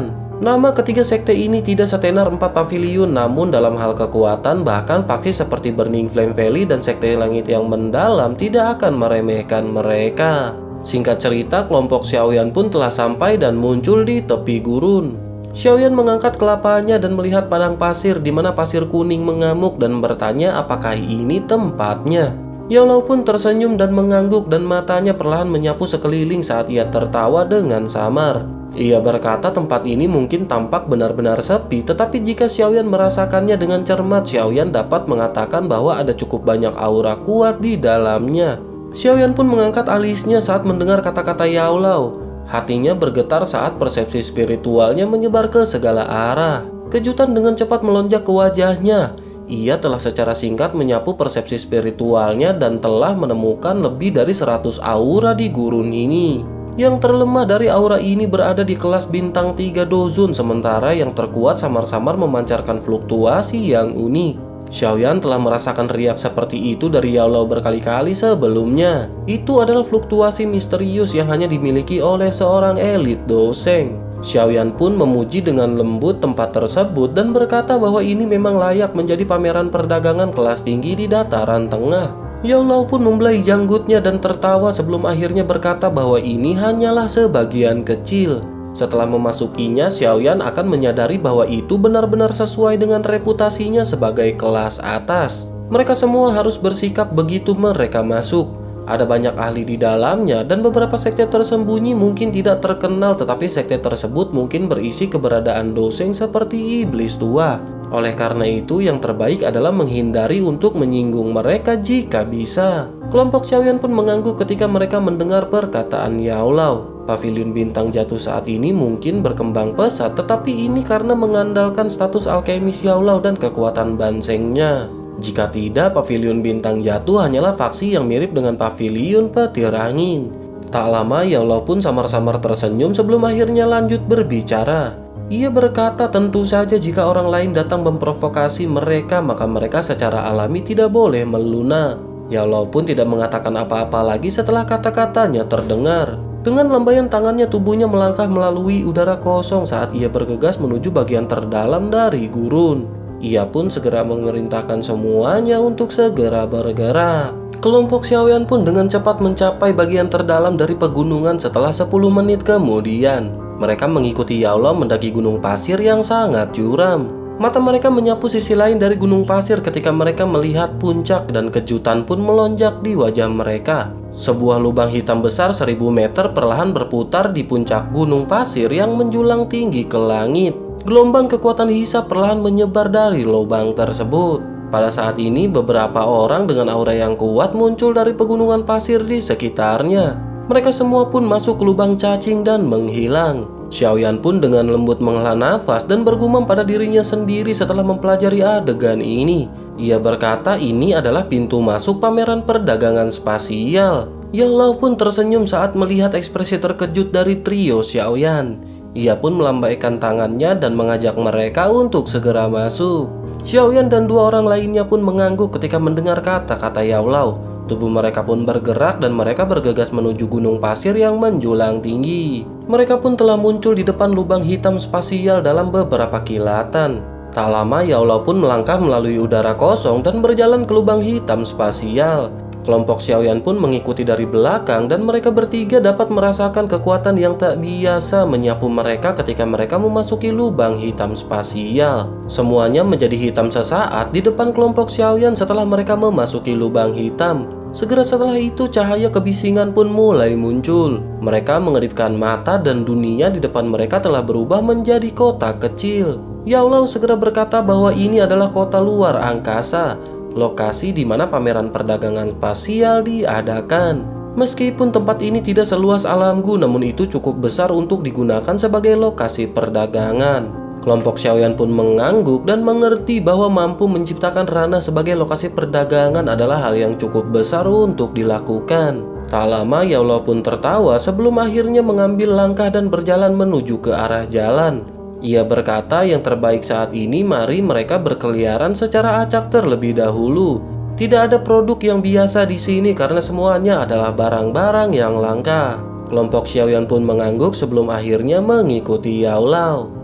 B: Nama ketiga sekte ini tidak setenar 4 pavilion, namun dalam hal kekuatan bahkan faksi seperti Burning Flame Valley dan sekte langit yang mendalam tidak akan meremehkan mereka. Singkat cerita, kelompok Xiaoyan pun telah sampai dan muncul di tepi gurun. Xiaoyan mengangkat kelapanya dan melihat padang pasir di mana pasir kuning mengamuk dan bertanya apakah ini tempatnya. Yao Lao pun tersenyum dan mengangguk dan matanya perlahan menyapu sekeliling saat ia tertawa dengan samar. Ia berkata tempat ini mungkin tampak benar-benar sepi, tetapi jika Xiaoyan merasakannya dengan cermat, Xiaoyan dapat mengatakan bahwa ada cukup banyak aura kuat di dalamnya. Xiaoyan pun mengangkat alisnya saat mendengar kata-kata Yao Lao. Hatinya bergetar saat persepsi spiritualnya menyebar ke segala arah. Kejutan dengan cepat melonjak ke wajahnya. Ia telah secara singkat menyapu persepsi spiritualnya dan telah menemukan lebih dari 100 aura di gurun ini. Yang terlemah dari aura ini berada di kelas bintang 3 dozun, sementara yang terkuat samar-samar memancarkan fluktuasi yang unik. Xiaoyan telah merasakan riak seperti itu dari Yao Lao berkali-kali sebelumnya. Itu adalah fluktuasi misterius yang hanya dimiliki oleh seorang elit doseng. Xiaoyan pun memuji dengan lembut tempat tersebut dan berkata bahwa ini memang layak menjadi pameran perdagangan kelas tinggi di dataran tengah. Yao Lao pun membelai janggutnya dan tertawa sebelum akhirnya berkata bahwa ini hanyalah sebagian kecil. Setelah memasukinya, Xiaoyan akan menyadari bahwa itu benar-benar sesuai dengan reputasinya sebagai kelas atas. Mereka semua harus bersikap begitu mereka masuk. Ada banyak ahli di dalamnya dan beberapa sekte tersembunyi mungkin tidak terkenal, tetapi sekte tersebut mungkin berisi keberadaan doseng seperti iblis tua. Oleh karena itu, yang terbaik adalah menghindari untuk menyinggung mereka jika bisa. Kelompok Xiaoyan pun mengangguk ketika mereka mendengar perkataan Yao Lao. Pavilion bintang jatuh saat ini mungkin berkembang pesat, tetapi ini karena mengandalkan status alkemis Yao Lao dan kekuatan bansengnya. Jika tidak, pavilion bintang jatuh hanyalah faksi yang mirip dengan pavilion petir angin. Tak lama, Yao Lao pun samar-samar tersenyum sebelum akhirnya lanjut berbicara. Ia berkata tentu saja jika orang lain datang memprovokasi mereka, maka mereka secara alami tidak boleh melunak. Yao Lao pun tidak mengatakan apa-apa lagi setelah kata-katanya terdengar. Dengan lambaian tangannya, tubuhnya melangkah melalui udara kosong saat ia bergegas menuju bagian terdalam dari gurun. Ia pun segera memerintahkan semuanya untuk segera bergerak. Kelompok Xiaoyan pun dengan cepat mencapai bagian terdalam dari pegunungan setelah 10 menit kemudian. Mereka mengikuti Yao Lao mendaki gunung pasir yang sangat curam. Mata mereka menyapu sisi lain dari gunung pasir ketika mereka melihat puncak dan kejutan pun melonjak di wajah mereka. Sebuah lubang hitam besar 1000 meter perlahan berputar di puncak gunung pasir yang menjulang tinggi ke langit. Gelombang kekuatan hisap perlahan menyebar dari lubang tersebut. Pada saat ini beberapa orang dengan aura yang kuat muncul dari pegunungan pasir di sekitarnya. Mereka semua pun masuk ke lubang cacing dan menghilang. Xiaoyan pun dengan lembut menghela nafas dan bergumam pada dirinya sendiri setelah mempelajari adegan ini. Ia berkata ini adalah pintu masuk pameran perdagangan spasial. Yao Lao pun tersenyum saat melihat ekspresi terkejut dari trio Xiaoyan. Ia pun melambaikan tangannya dan mengajak mereka untuk segera masuk. Xiaoyan dan 2 orang lainnya pun mengangguk ketika mendengar kata-kata Yao Lao. Tubuh mereka pun bergerak dan mereka bergegas menuju gunung pasir yang menjulang tinggi. Mereka pun telah muncul di depan lubang hitam spasial dalam beberapa kilatan. Tak lama Yao Lao pun melangkah melalui udara kosong dan berjalan ke lubang hitam spasial. Kelompok Xiaoyan pun mengikuti dari belakang dan mereka bertiga dapat merasakan kekuatan yang tak biasa menyapu mereka ketika mereka memasuki lubang hitam spasial. Semuanya menjadi hitam sesaat di depan kelompok Xiaoyan setelah mereka memasuki lubang hitam. Segera setelah itu cahaya kebisingan pun mulai muncul. Mereka mengedipkan mata dan dunia di depan mereka telah berubah menjadi kota kecil. Yao Lao segera berkata bahwa ini adalah kota luar angkasa, lokasi di mana pameran perdagangan spasial diadakan. Meskipun tempat ini tidak seluas alamku, namun itu cukup besar untuk digunakan sebagai lokasi perdagangan. Kelompok Xiaoyan pun mengangguk dan mengerti bahwa mampu menciptakan ranah sebagai lokasi perdagangan adalah hal yang cukup besar untuk dilakukan. Tak lama Yao Lao pun tertawa sebelum akhirnya mengambil langkah dan berjalan menuju ke arah jalan. Ia berkata yang terbaik saat ini mari mereka berkeliaran secara acak terlebih dahulu. Tidak ada produk yang biasa di sini karena semuanya adalah barang-barang yang langka. Kelompok Xiaoyan pun mengangguk sebelum akhirnya mengikuti Yao Lao.